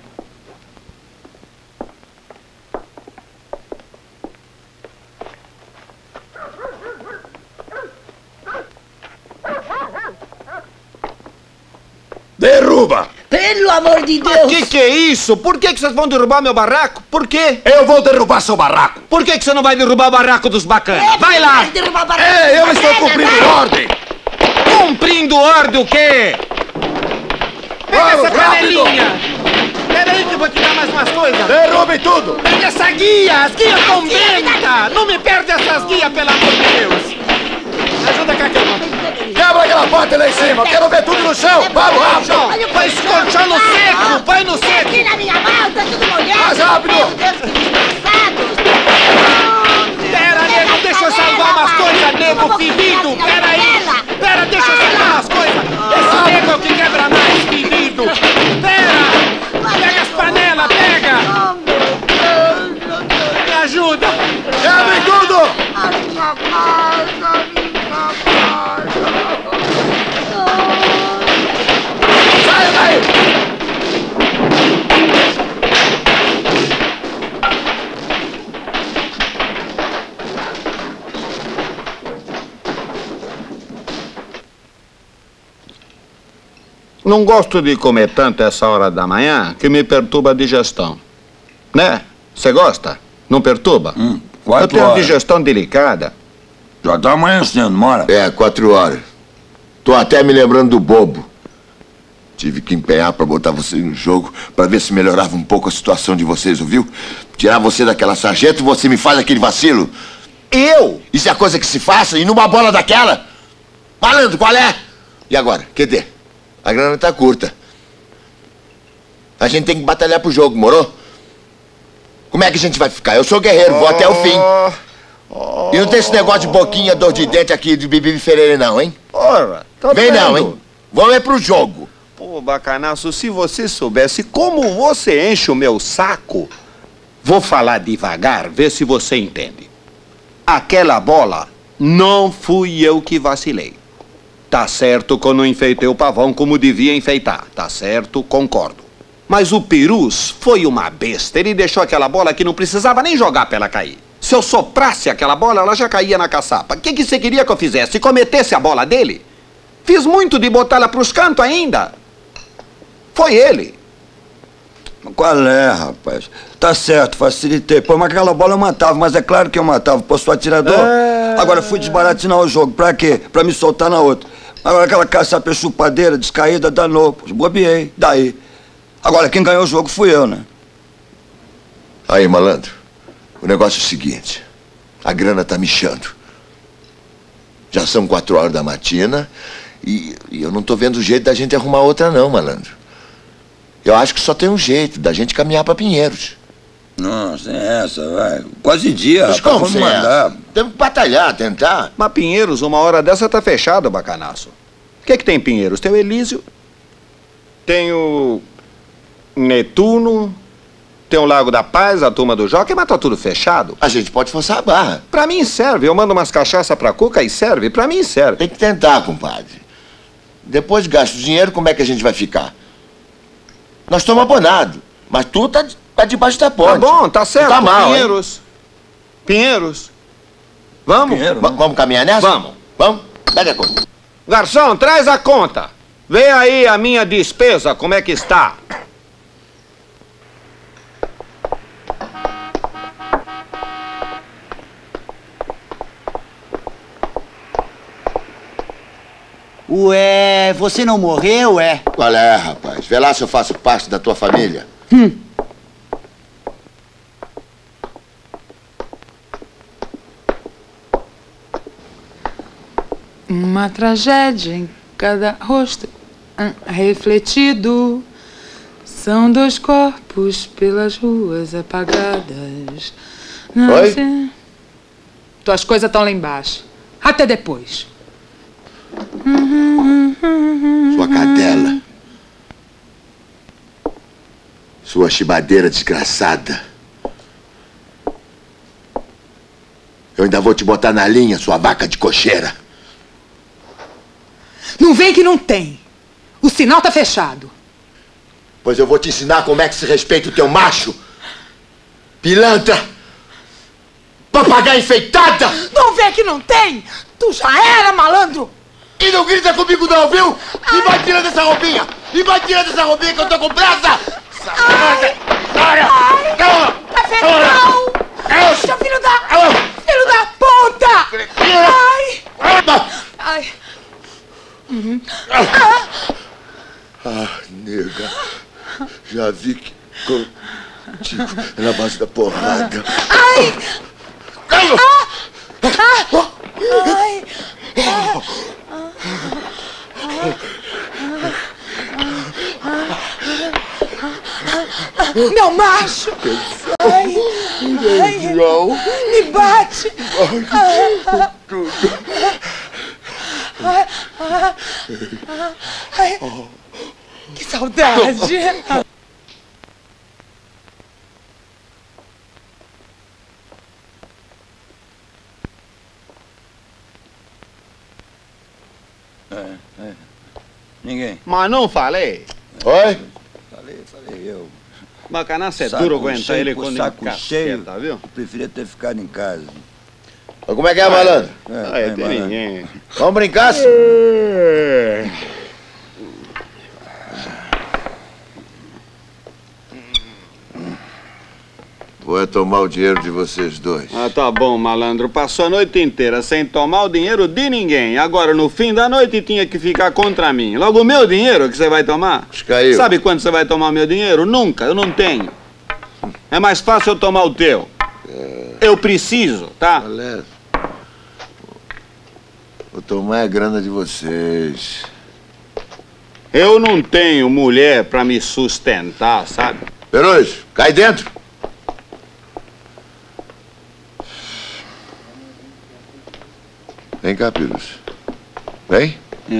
Derruba! Pelo amor de Deus! O que, que é isso? Por que, que vocês vão derrubar meu barraco? Por quê? Eu vou derrubar seu barraco! Por que, que você não vai derrubar o barraco dos bacanas? É, vai lá! Vai derrubar o barraco É, eu dos estou bacanas, cumprindo vai. ordem! Cumprindo ordem o quê? Pega Vamos, essa canelinha! Pera aí que eu vou te dar mais umas coisas! Derrube tudo! Pega essa guia! As guias estão benta! Não me perde essas guias, pelo amor de Deus! Ajuda cá que eu vou. Quebra aquela porta lá em cima! Quero ver tudo no chão! Vamos, rápido! Vai escorchar no seco! Vai no seco! Aqui na minha mão, tá tudo molhado! Mais rápido! Meu Deus, que desgraçados! Pera, nego, deixa eu salvar umas coisas, nego fedido! Pera aí! Pera, deixa eu salvar umas coisas! Esse nego é o que quebra mais, fedido! Pera! Pega as panelas, pega! Me ajuda! Quebre tudo! A minha casa, a minha casa! Sai daí! Não gosto de comer tanto essa hora da manhã que me perturba a digestão. Né? Você gosta? Não perturba? Hum, Eu tenho uma digestão delicada. Já tá amanhecendo, mora? É, quatro horas. Tô até me lembrando do bobo. Tive que empenhar pra botar vocês no jogo, pra ver se melhorava um pouco a situação de vocês, ouviu? Tirar você daquela sarjeta e você me faz aquele vacilo. Eu? Isso é coisa que se faça e numa bola daquela? Malandro, qual é? E agora? Cadê? A grana tá curta. A gente tem que batalhar pro jogo, morou? Como é que a gente vai ficar? Eu sou guerreiro, vou até o fim. E não tem esse negócio de boquinha, dor de dente aqui de Bibi Ferreira não, hein? Ora, tá Vem vendo? não, hein? Vamos é pro jogo. Pô, bacanaço, se você soubesse como você enche o meu saco... Vou falar devagar, ver se você entende. Aquela bola, não fui eu que vacilei. Tá certo que eu não enfeitei o pavão como devia enfeitar. Tá certo, concordo. Mas o Pirus foi uma besta. Ele deixou aquela bola que não precisava nem jogar pra ela cair. Se eu soprasse aquela bola, ela já caía na caçapa. O que, que você queria que eu fizesse? Cometesse a bola dele? Fiz muito de botar ela pros cantos ainda. Foi ele. Qual é, rapaz? Tá certo, facilitei. Pô, mas aquela bola eu matava, mas é claro que eu matava. Pô, sou atirador. É... Agora fui desbaratinar o jogo. Pra quê? Pra me soltar na outra. Agora aquela caçapa chupadeira, descaída, danou. Bobiei, daí. Agora quem ganhou o jogo fui eu, né? Aí, malandro, o negócio é o seguinte. A grana tá mexendo. Já são quatro horas da matina e, e eu não tô vendo jeito da gente arrumar outra não, malandro. Eu acho que só tem um jeito, da gente caminhar pra Pinheiros. Não, sem essa, vai. Quase dia, Mas rapaz, como vamos sem mandar. essa? Temos que batalhar, tentar. Mas Pinheiros, uma hora dessa tá fechado, bacanaço. O que é que tem em Pinheiros? Tem o Elísio, tem o Netuno, tem o Lago da Paz, a turma do Jockey, mas tá tudo fechado. A gente pode forçar a barra. Pra mim serve. Eu mando umas cachaça pra Cuca e serve. Pra mim serve. Tem que tentar, compadre. Depois de gasto o dinheiro, como é que a gente vai ficar? Nós estamos abonados, mas tu tá, tá debaixo da ponte. Tá bom, tá certo. Tá mal, Pinheiros. hein? Pinheiros. Vamos? Pinheiro, vamos. Vamos caminhar nessa? Vamos. Vamos? Pega a conta. Garçom, traz a conta. Vê aí a minha despesa, como é que está. Ué, você não morreu, é? Qual é, rapaz? Vê lá se eu faço parte da tua família. Hum. Uma tragédia em cada rosto hum, refletido. São dois corpos pelas ruas apagadas. Não Oi? sei. Tuas coisas estão lá embaixo. Até depois. Sua cadela. Sua chibadeira desgraçada. Eu ainda vou te botar na linha, sua vaca de cocheira. Não vem que não tem. O sinal tá fechado. Pois eu vou te ensinar como é que se respeita o teu macho. Pilantra. Papagaia enfeitada. Não vem que não tem. Tu já era, malandro. E não grita comigo não, viu? E vai tirando essa roupinha! E vai tirando essa roupinha que eu tô com pressa! Ai! Ai! Calma! Café não! Seu filho da... Filho da puta! Ai! Ai! Uhum. Ah, nega. Já vi que contigo é na base da porrada. Ai! Ah! Ah! Ai! Ah! Meu macho! Ai, ai, João! me bate! Ai, tudo! Ai, ai, ai, que saudade! É, é. Ninguém. Mas não falei. Oi? Falei, falei eu. Bacanaço é Saco duro aguentar cheio, ele com quando saco ele cheio. tá, viu? Eu preferia ter ficado em casa. Mas como é que é, malandro? É, Ah, é, é, tem malandro. ninguém. Vamos brincar? É. Vou é tomar o dinheiro de vocês dois. Ah, tá bom, malandro. Passou a noite inteira sem tomar o dinheiro de ninguém. Agora, no fim da noite, tinha que ficar contra mim. Logo, o meu dinheiro que você vai tomar? Caiu. Sabe quando você vai tomar o meu dinheiro? Nunca, eu não tenho. É mais fácil eu tomar o teu. É... Eu preciso, tá? Beleza. Vou tomar a grana de vocês. Eu não tenho mulher pra me sustentar, sabe? Peruz, cai dentro. Vem cá, Pirus. Vem.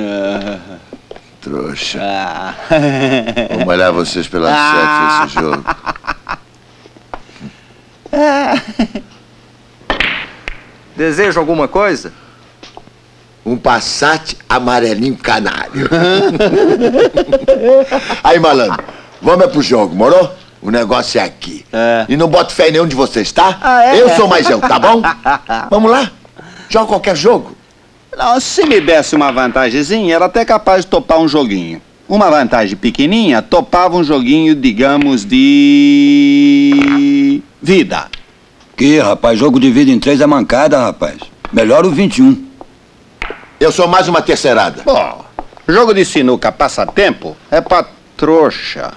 Trouxa. Vou malhar vocês pela sete esse jogo. Deseja alguma coisa? Um Passat amarelinho canário. Aí, malandro, vamos é pro jogo, morou? O negócio é aqui. É. E não boto fé em nenhum de vocês, tá? Ah, é? Eu sou mais eu, tá bom? Vamos lá? Joga qualquer jogo. Não, se me desse uma vantagemzinha, era até capaz de topar um joguinho. Uma vantagem pequenininha, topava um joguinho, digamos, de... vida. Que, rapaz? Jogo de vida em três é mancada, rapaz. Melhor o vinte e um. Eu sou mais uma terceirada. Bom, jogo de sinuca passatempo é pra trouxa.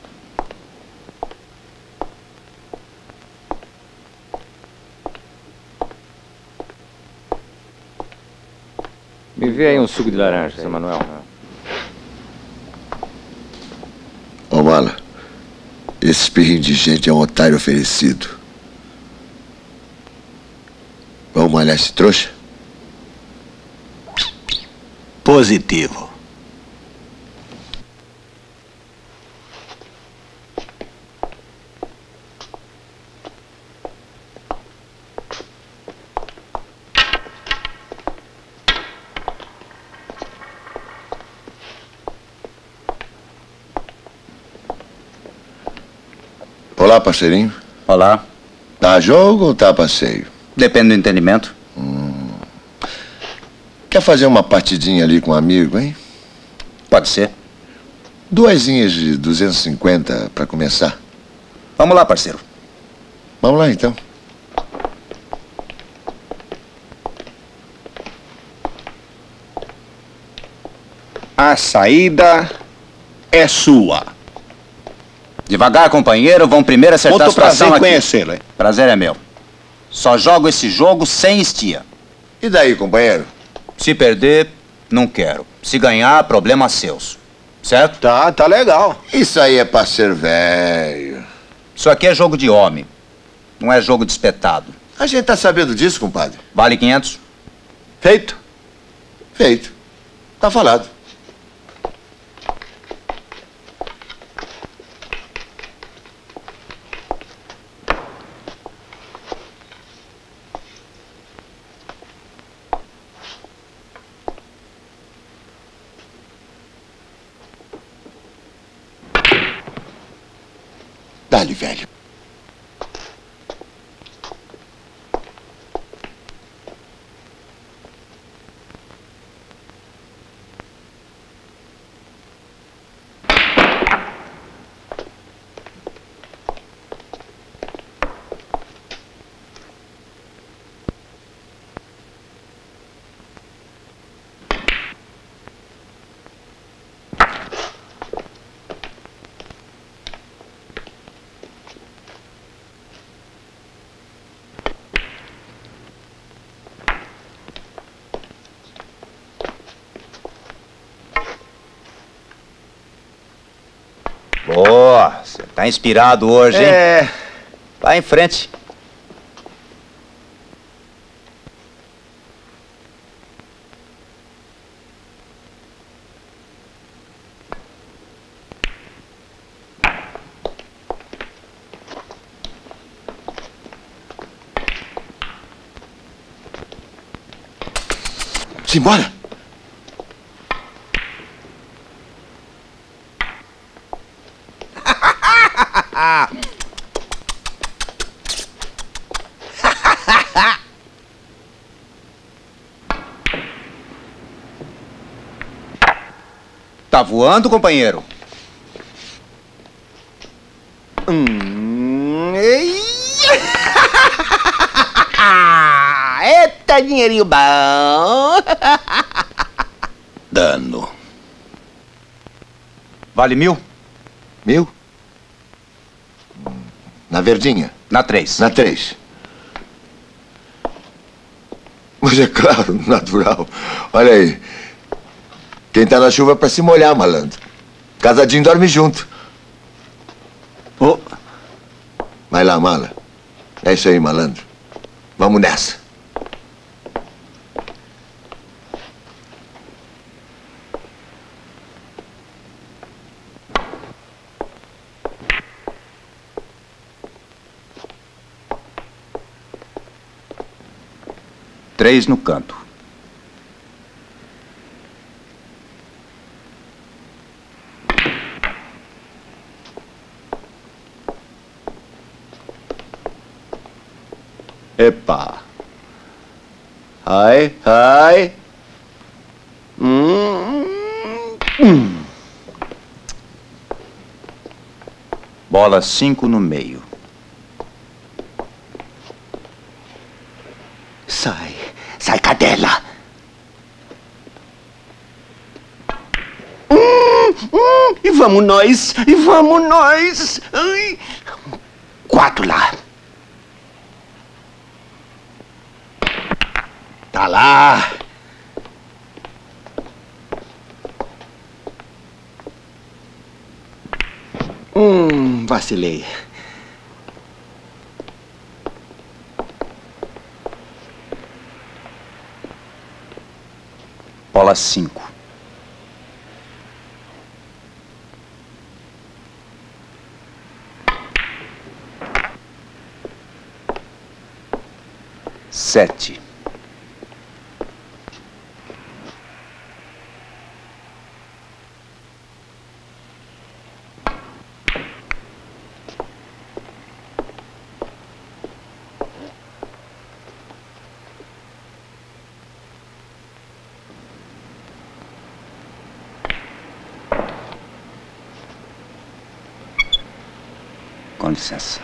Me vê aí um suco de laranja, seu Manuel. Ô, Mala, esse espirrinho de gente é um otário oferecido. Vamos malhar esse trouxa? Positivo. Olá, parceirinho. Olá. Tá jogo ou tá passeio? Depende do entendimento. Hum. Quer fazer uma partidinha ali com um amigo, hein? Pode ser. Duesinhas de duzentos e cinquenta pra começar. Vamos lá, parceiro. Vamos lá, então. A saída é sua. Devagar, companheiro. Vão primeiro acertar a situação aqui. Muito prazer em conhecê-lo, hein? Prazer é meu. Só jogo esse jogo sem estia. E daí, companheiro? Se perder, não quero. Se ganhar, problemas seus. Certo? Tá, tá legal. Isso aí é pra ser velho. Isso aqui é jogo de homem. Não é jogo de espetado. A gente tá sabendo disso, compadre. Vale quinhentos? Feito. Feito. Tá falado. Dá-lhe, velho. Boa, você tá inspirado hoje, hein? É. Vai em frente. Simbora! Tá voando, companheiro? Hum, eita, dinheirinho bom. Dano. Vale mil? Mil? Na verdinha? Na três. Na três. Mas é claro, natural. Olha aí. Quem tá na chuva é pra se molhar, malandro. Casadinho dorme junto. Oh. Vai lá, mala. É isso aí, malandro. Vamos nessa. Três no canto. Epa. Ai, ai. Hum. Hum. Bola cinco no meio. Sai. Sai, cadela. Hum, e vamos nós, e vamos nós. Ai. Quatro lá. Tá lá. Hum, vacilei. Bola cinco. Sete. Com licença.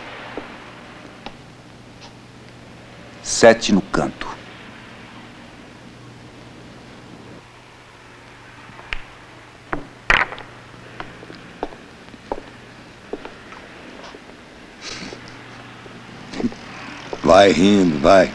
Sete no canto. Vai rindo, vai.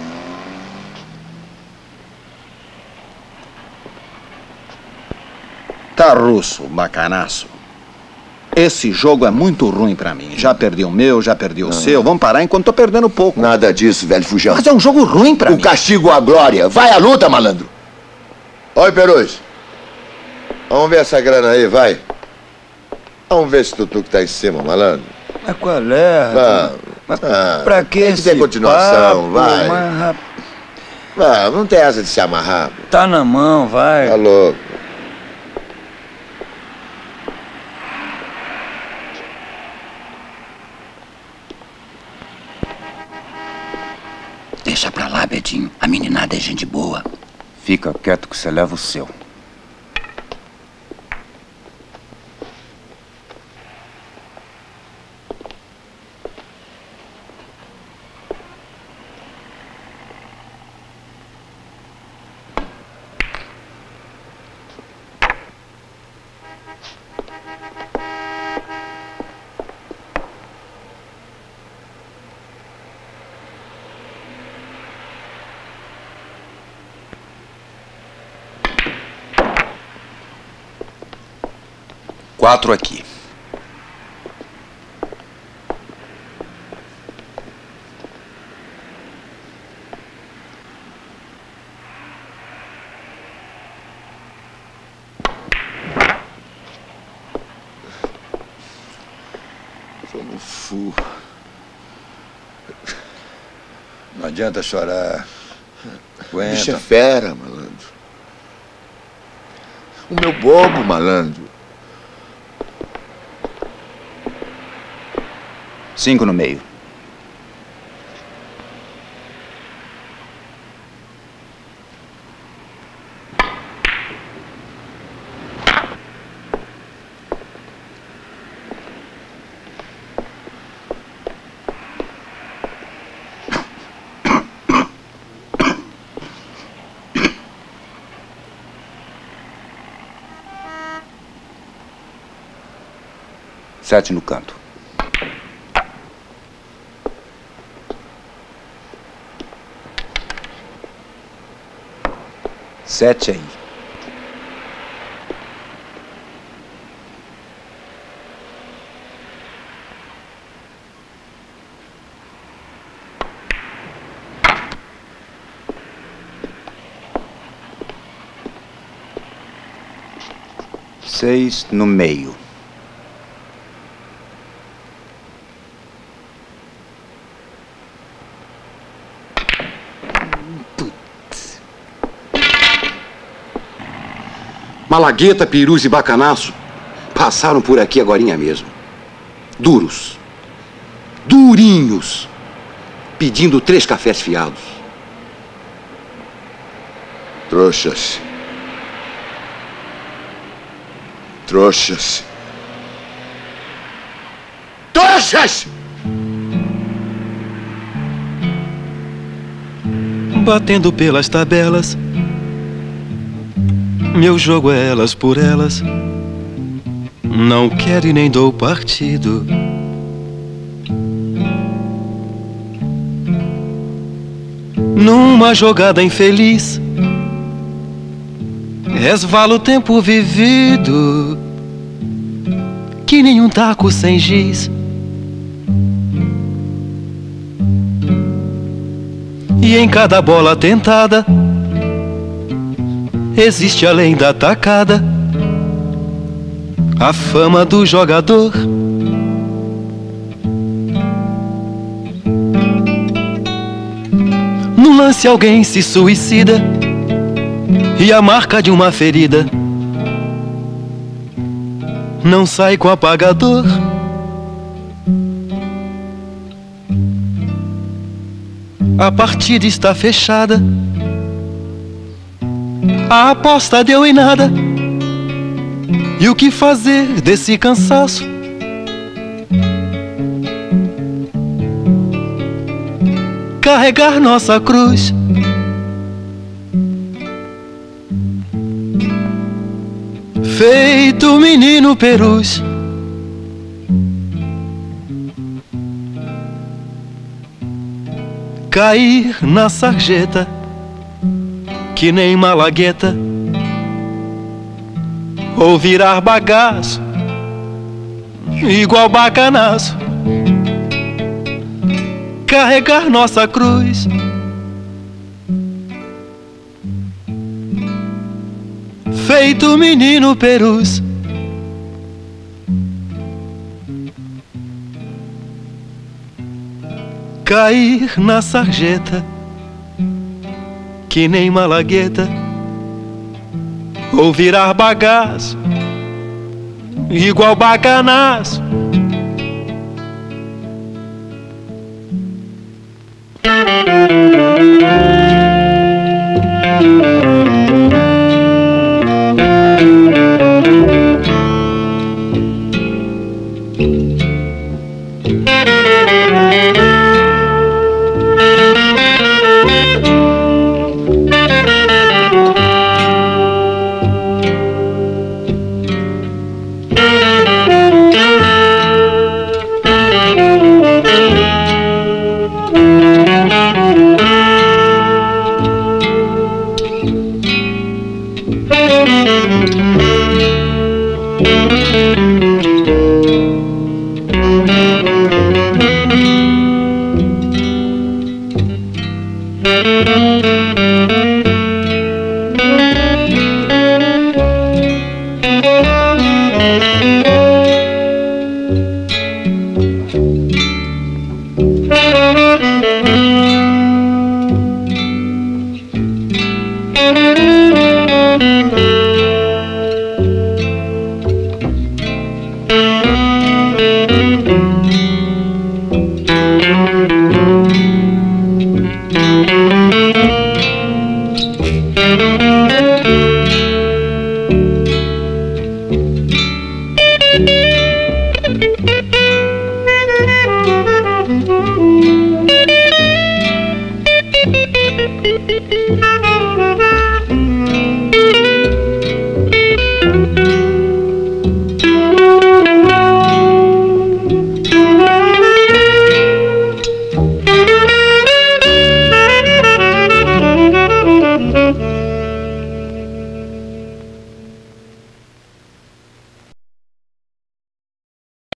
Tá russo, bacanaço. Esse jogo é muito ruim pra mim. Já perdi o meu, já perdi o Não. seu. Vamos parar enquanto tô perdendo pouco. Nada disso, velho fujão. Mas é um jogo ruim pra o mim. O castigo, a glória. Vai à luta, malandro. Oi, Peruz. Vamos ver essa grana aí, vai. Vamos ver se tu que tá em cima, malandro. Mas qual é? Vamos. Mas Ah, pra que tem que ter esse continuação, papo? vai. Mas, rap- Não, não tem essa de se amarrar. Tá na mão, vai. Tá louco. Deixa pra lá, Betinho. A meninada é gente boa. Fica quieto que você leva o seu. Quatro aqui. Sou no fu. Não adianta chorar. Aguenta. Bicho é fera, malandro. O meu bobo, malandro. Cinco no meio. Sete no canto. Sete aí. Seis no meio. Malagueta, Peruz e Bacanaço passaram por aqui agorinha mesmo. Duros. Durinhos. Pedindo três cafés fiados. Trouxas. Trouxas. Trouxas! Batendo pelas tabelas, meu jogo é elas por elas. Não quero e nem dou partido. Numa jogada infeliz, resvala o tempo vivido, que nenhum taco sem giz. E em cada bola tentada existe além da tacada a fama do jogador. No lance alguém se suicida e a marca de uma ferida não sai com apagador. A partida está fechada, a aposta deu em nada. E o que fazer desse cansaço? Carregar nossa cruz. Feito menino perus. Cair na sarjeta, que nem malagueta, ou virar bagaço, igual bacanaço. Carregar nossa cruz. Feito menino perus. Cair na sarjeta, que nem malagueta, ou virar bagaço, igual bacanaço.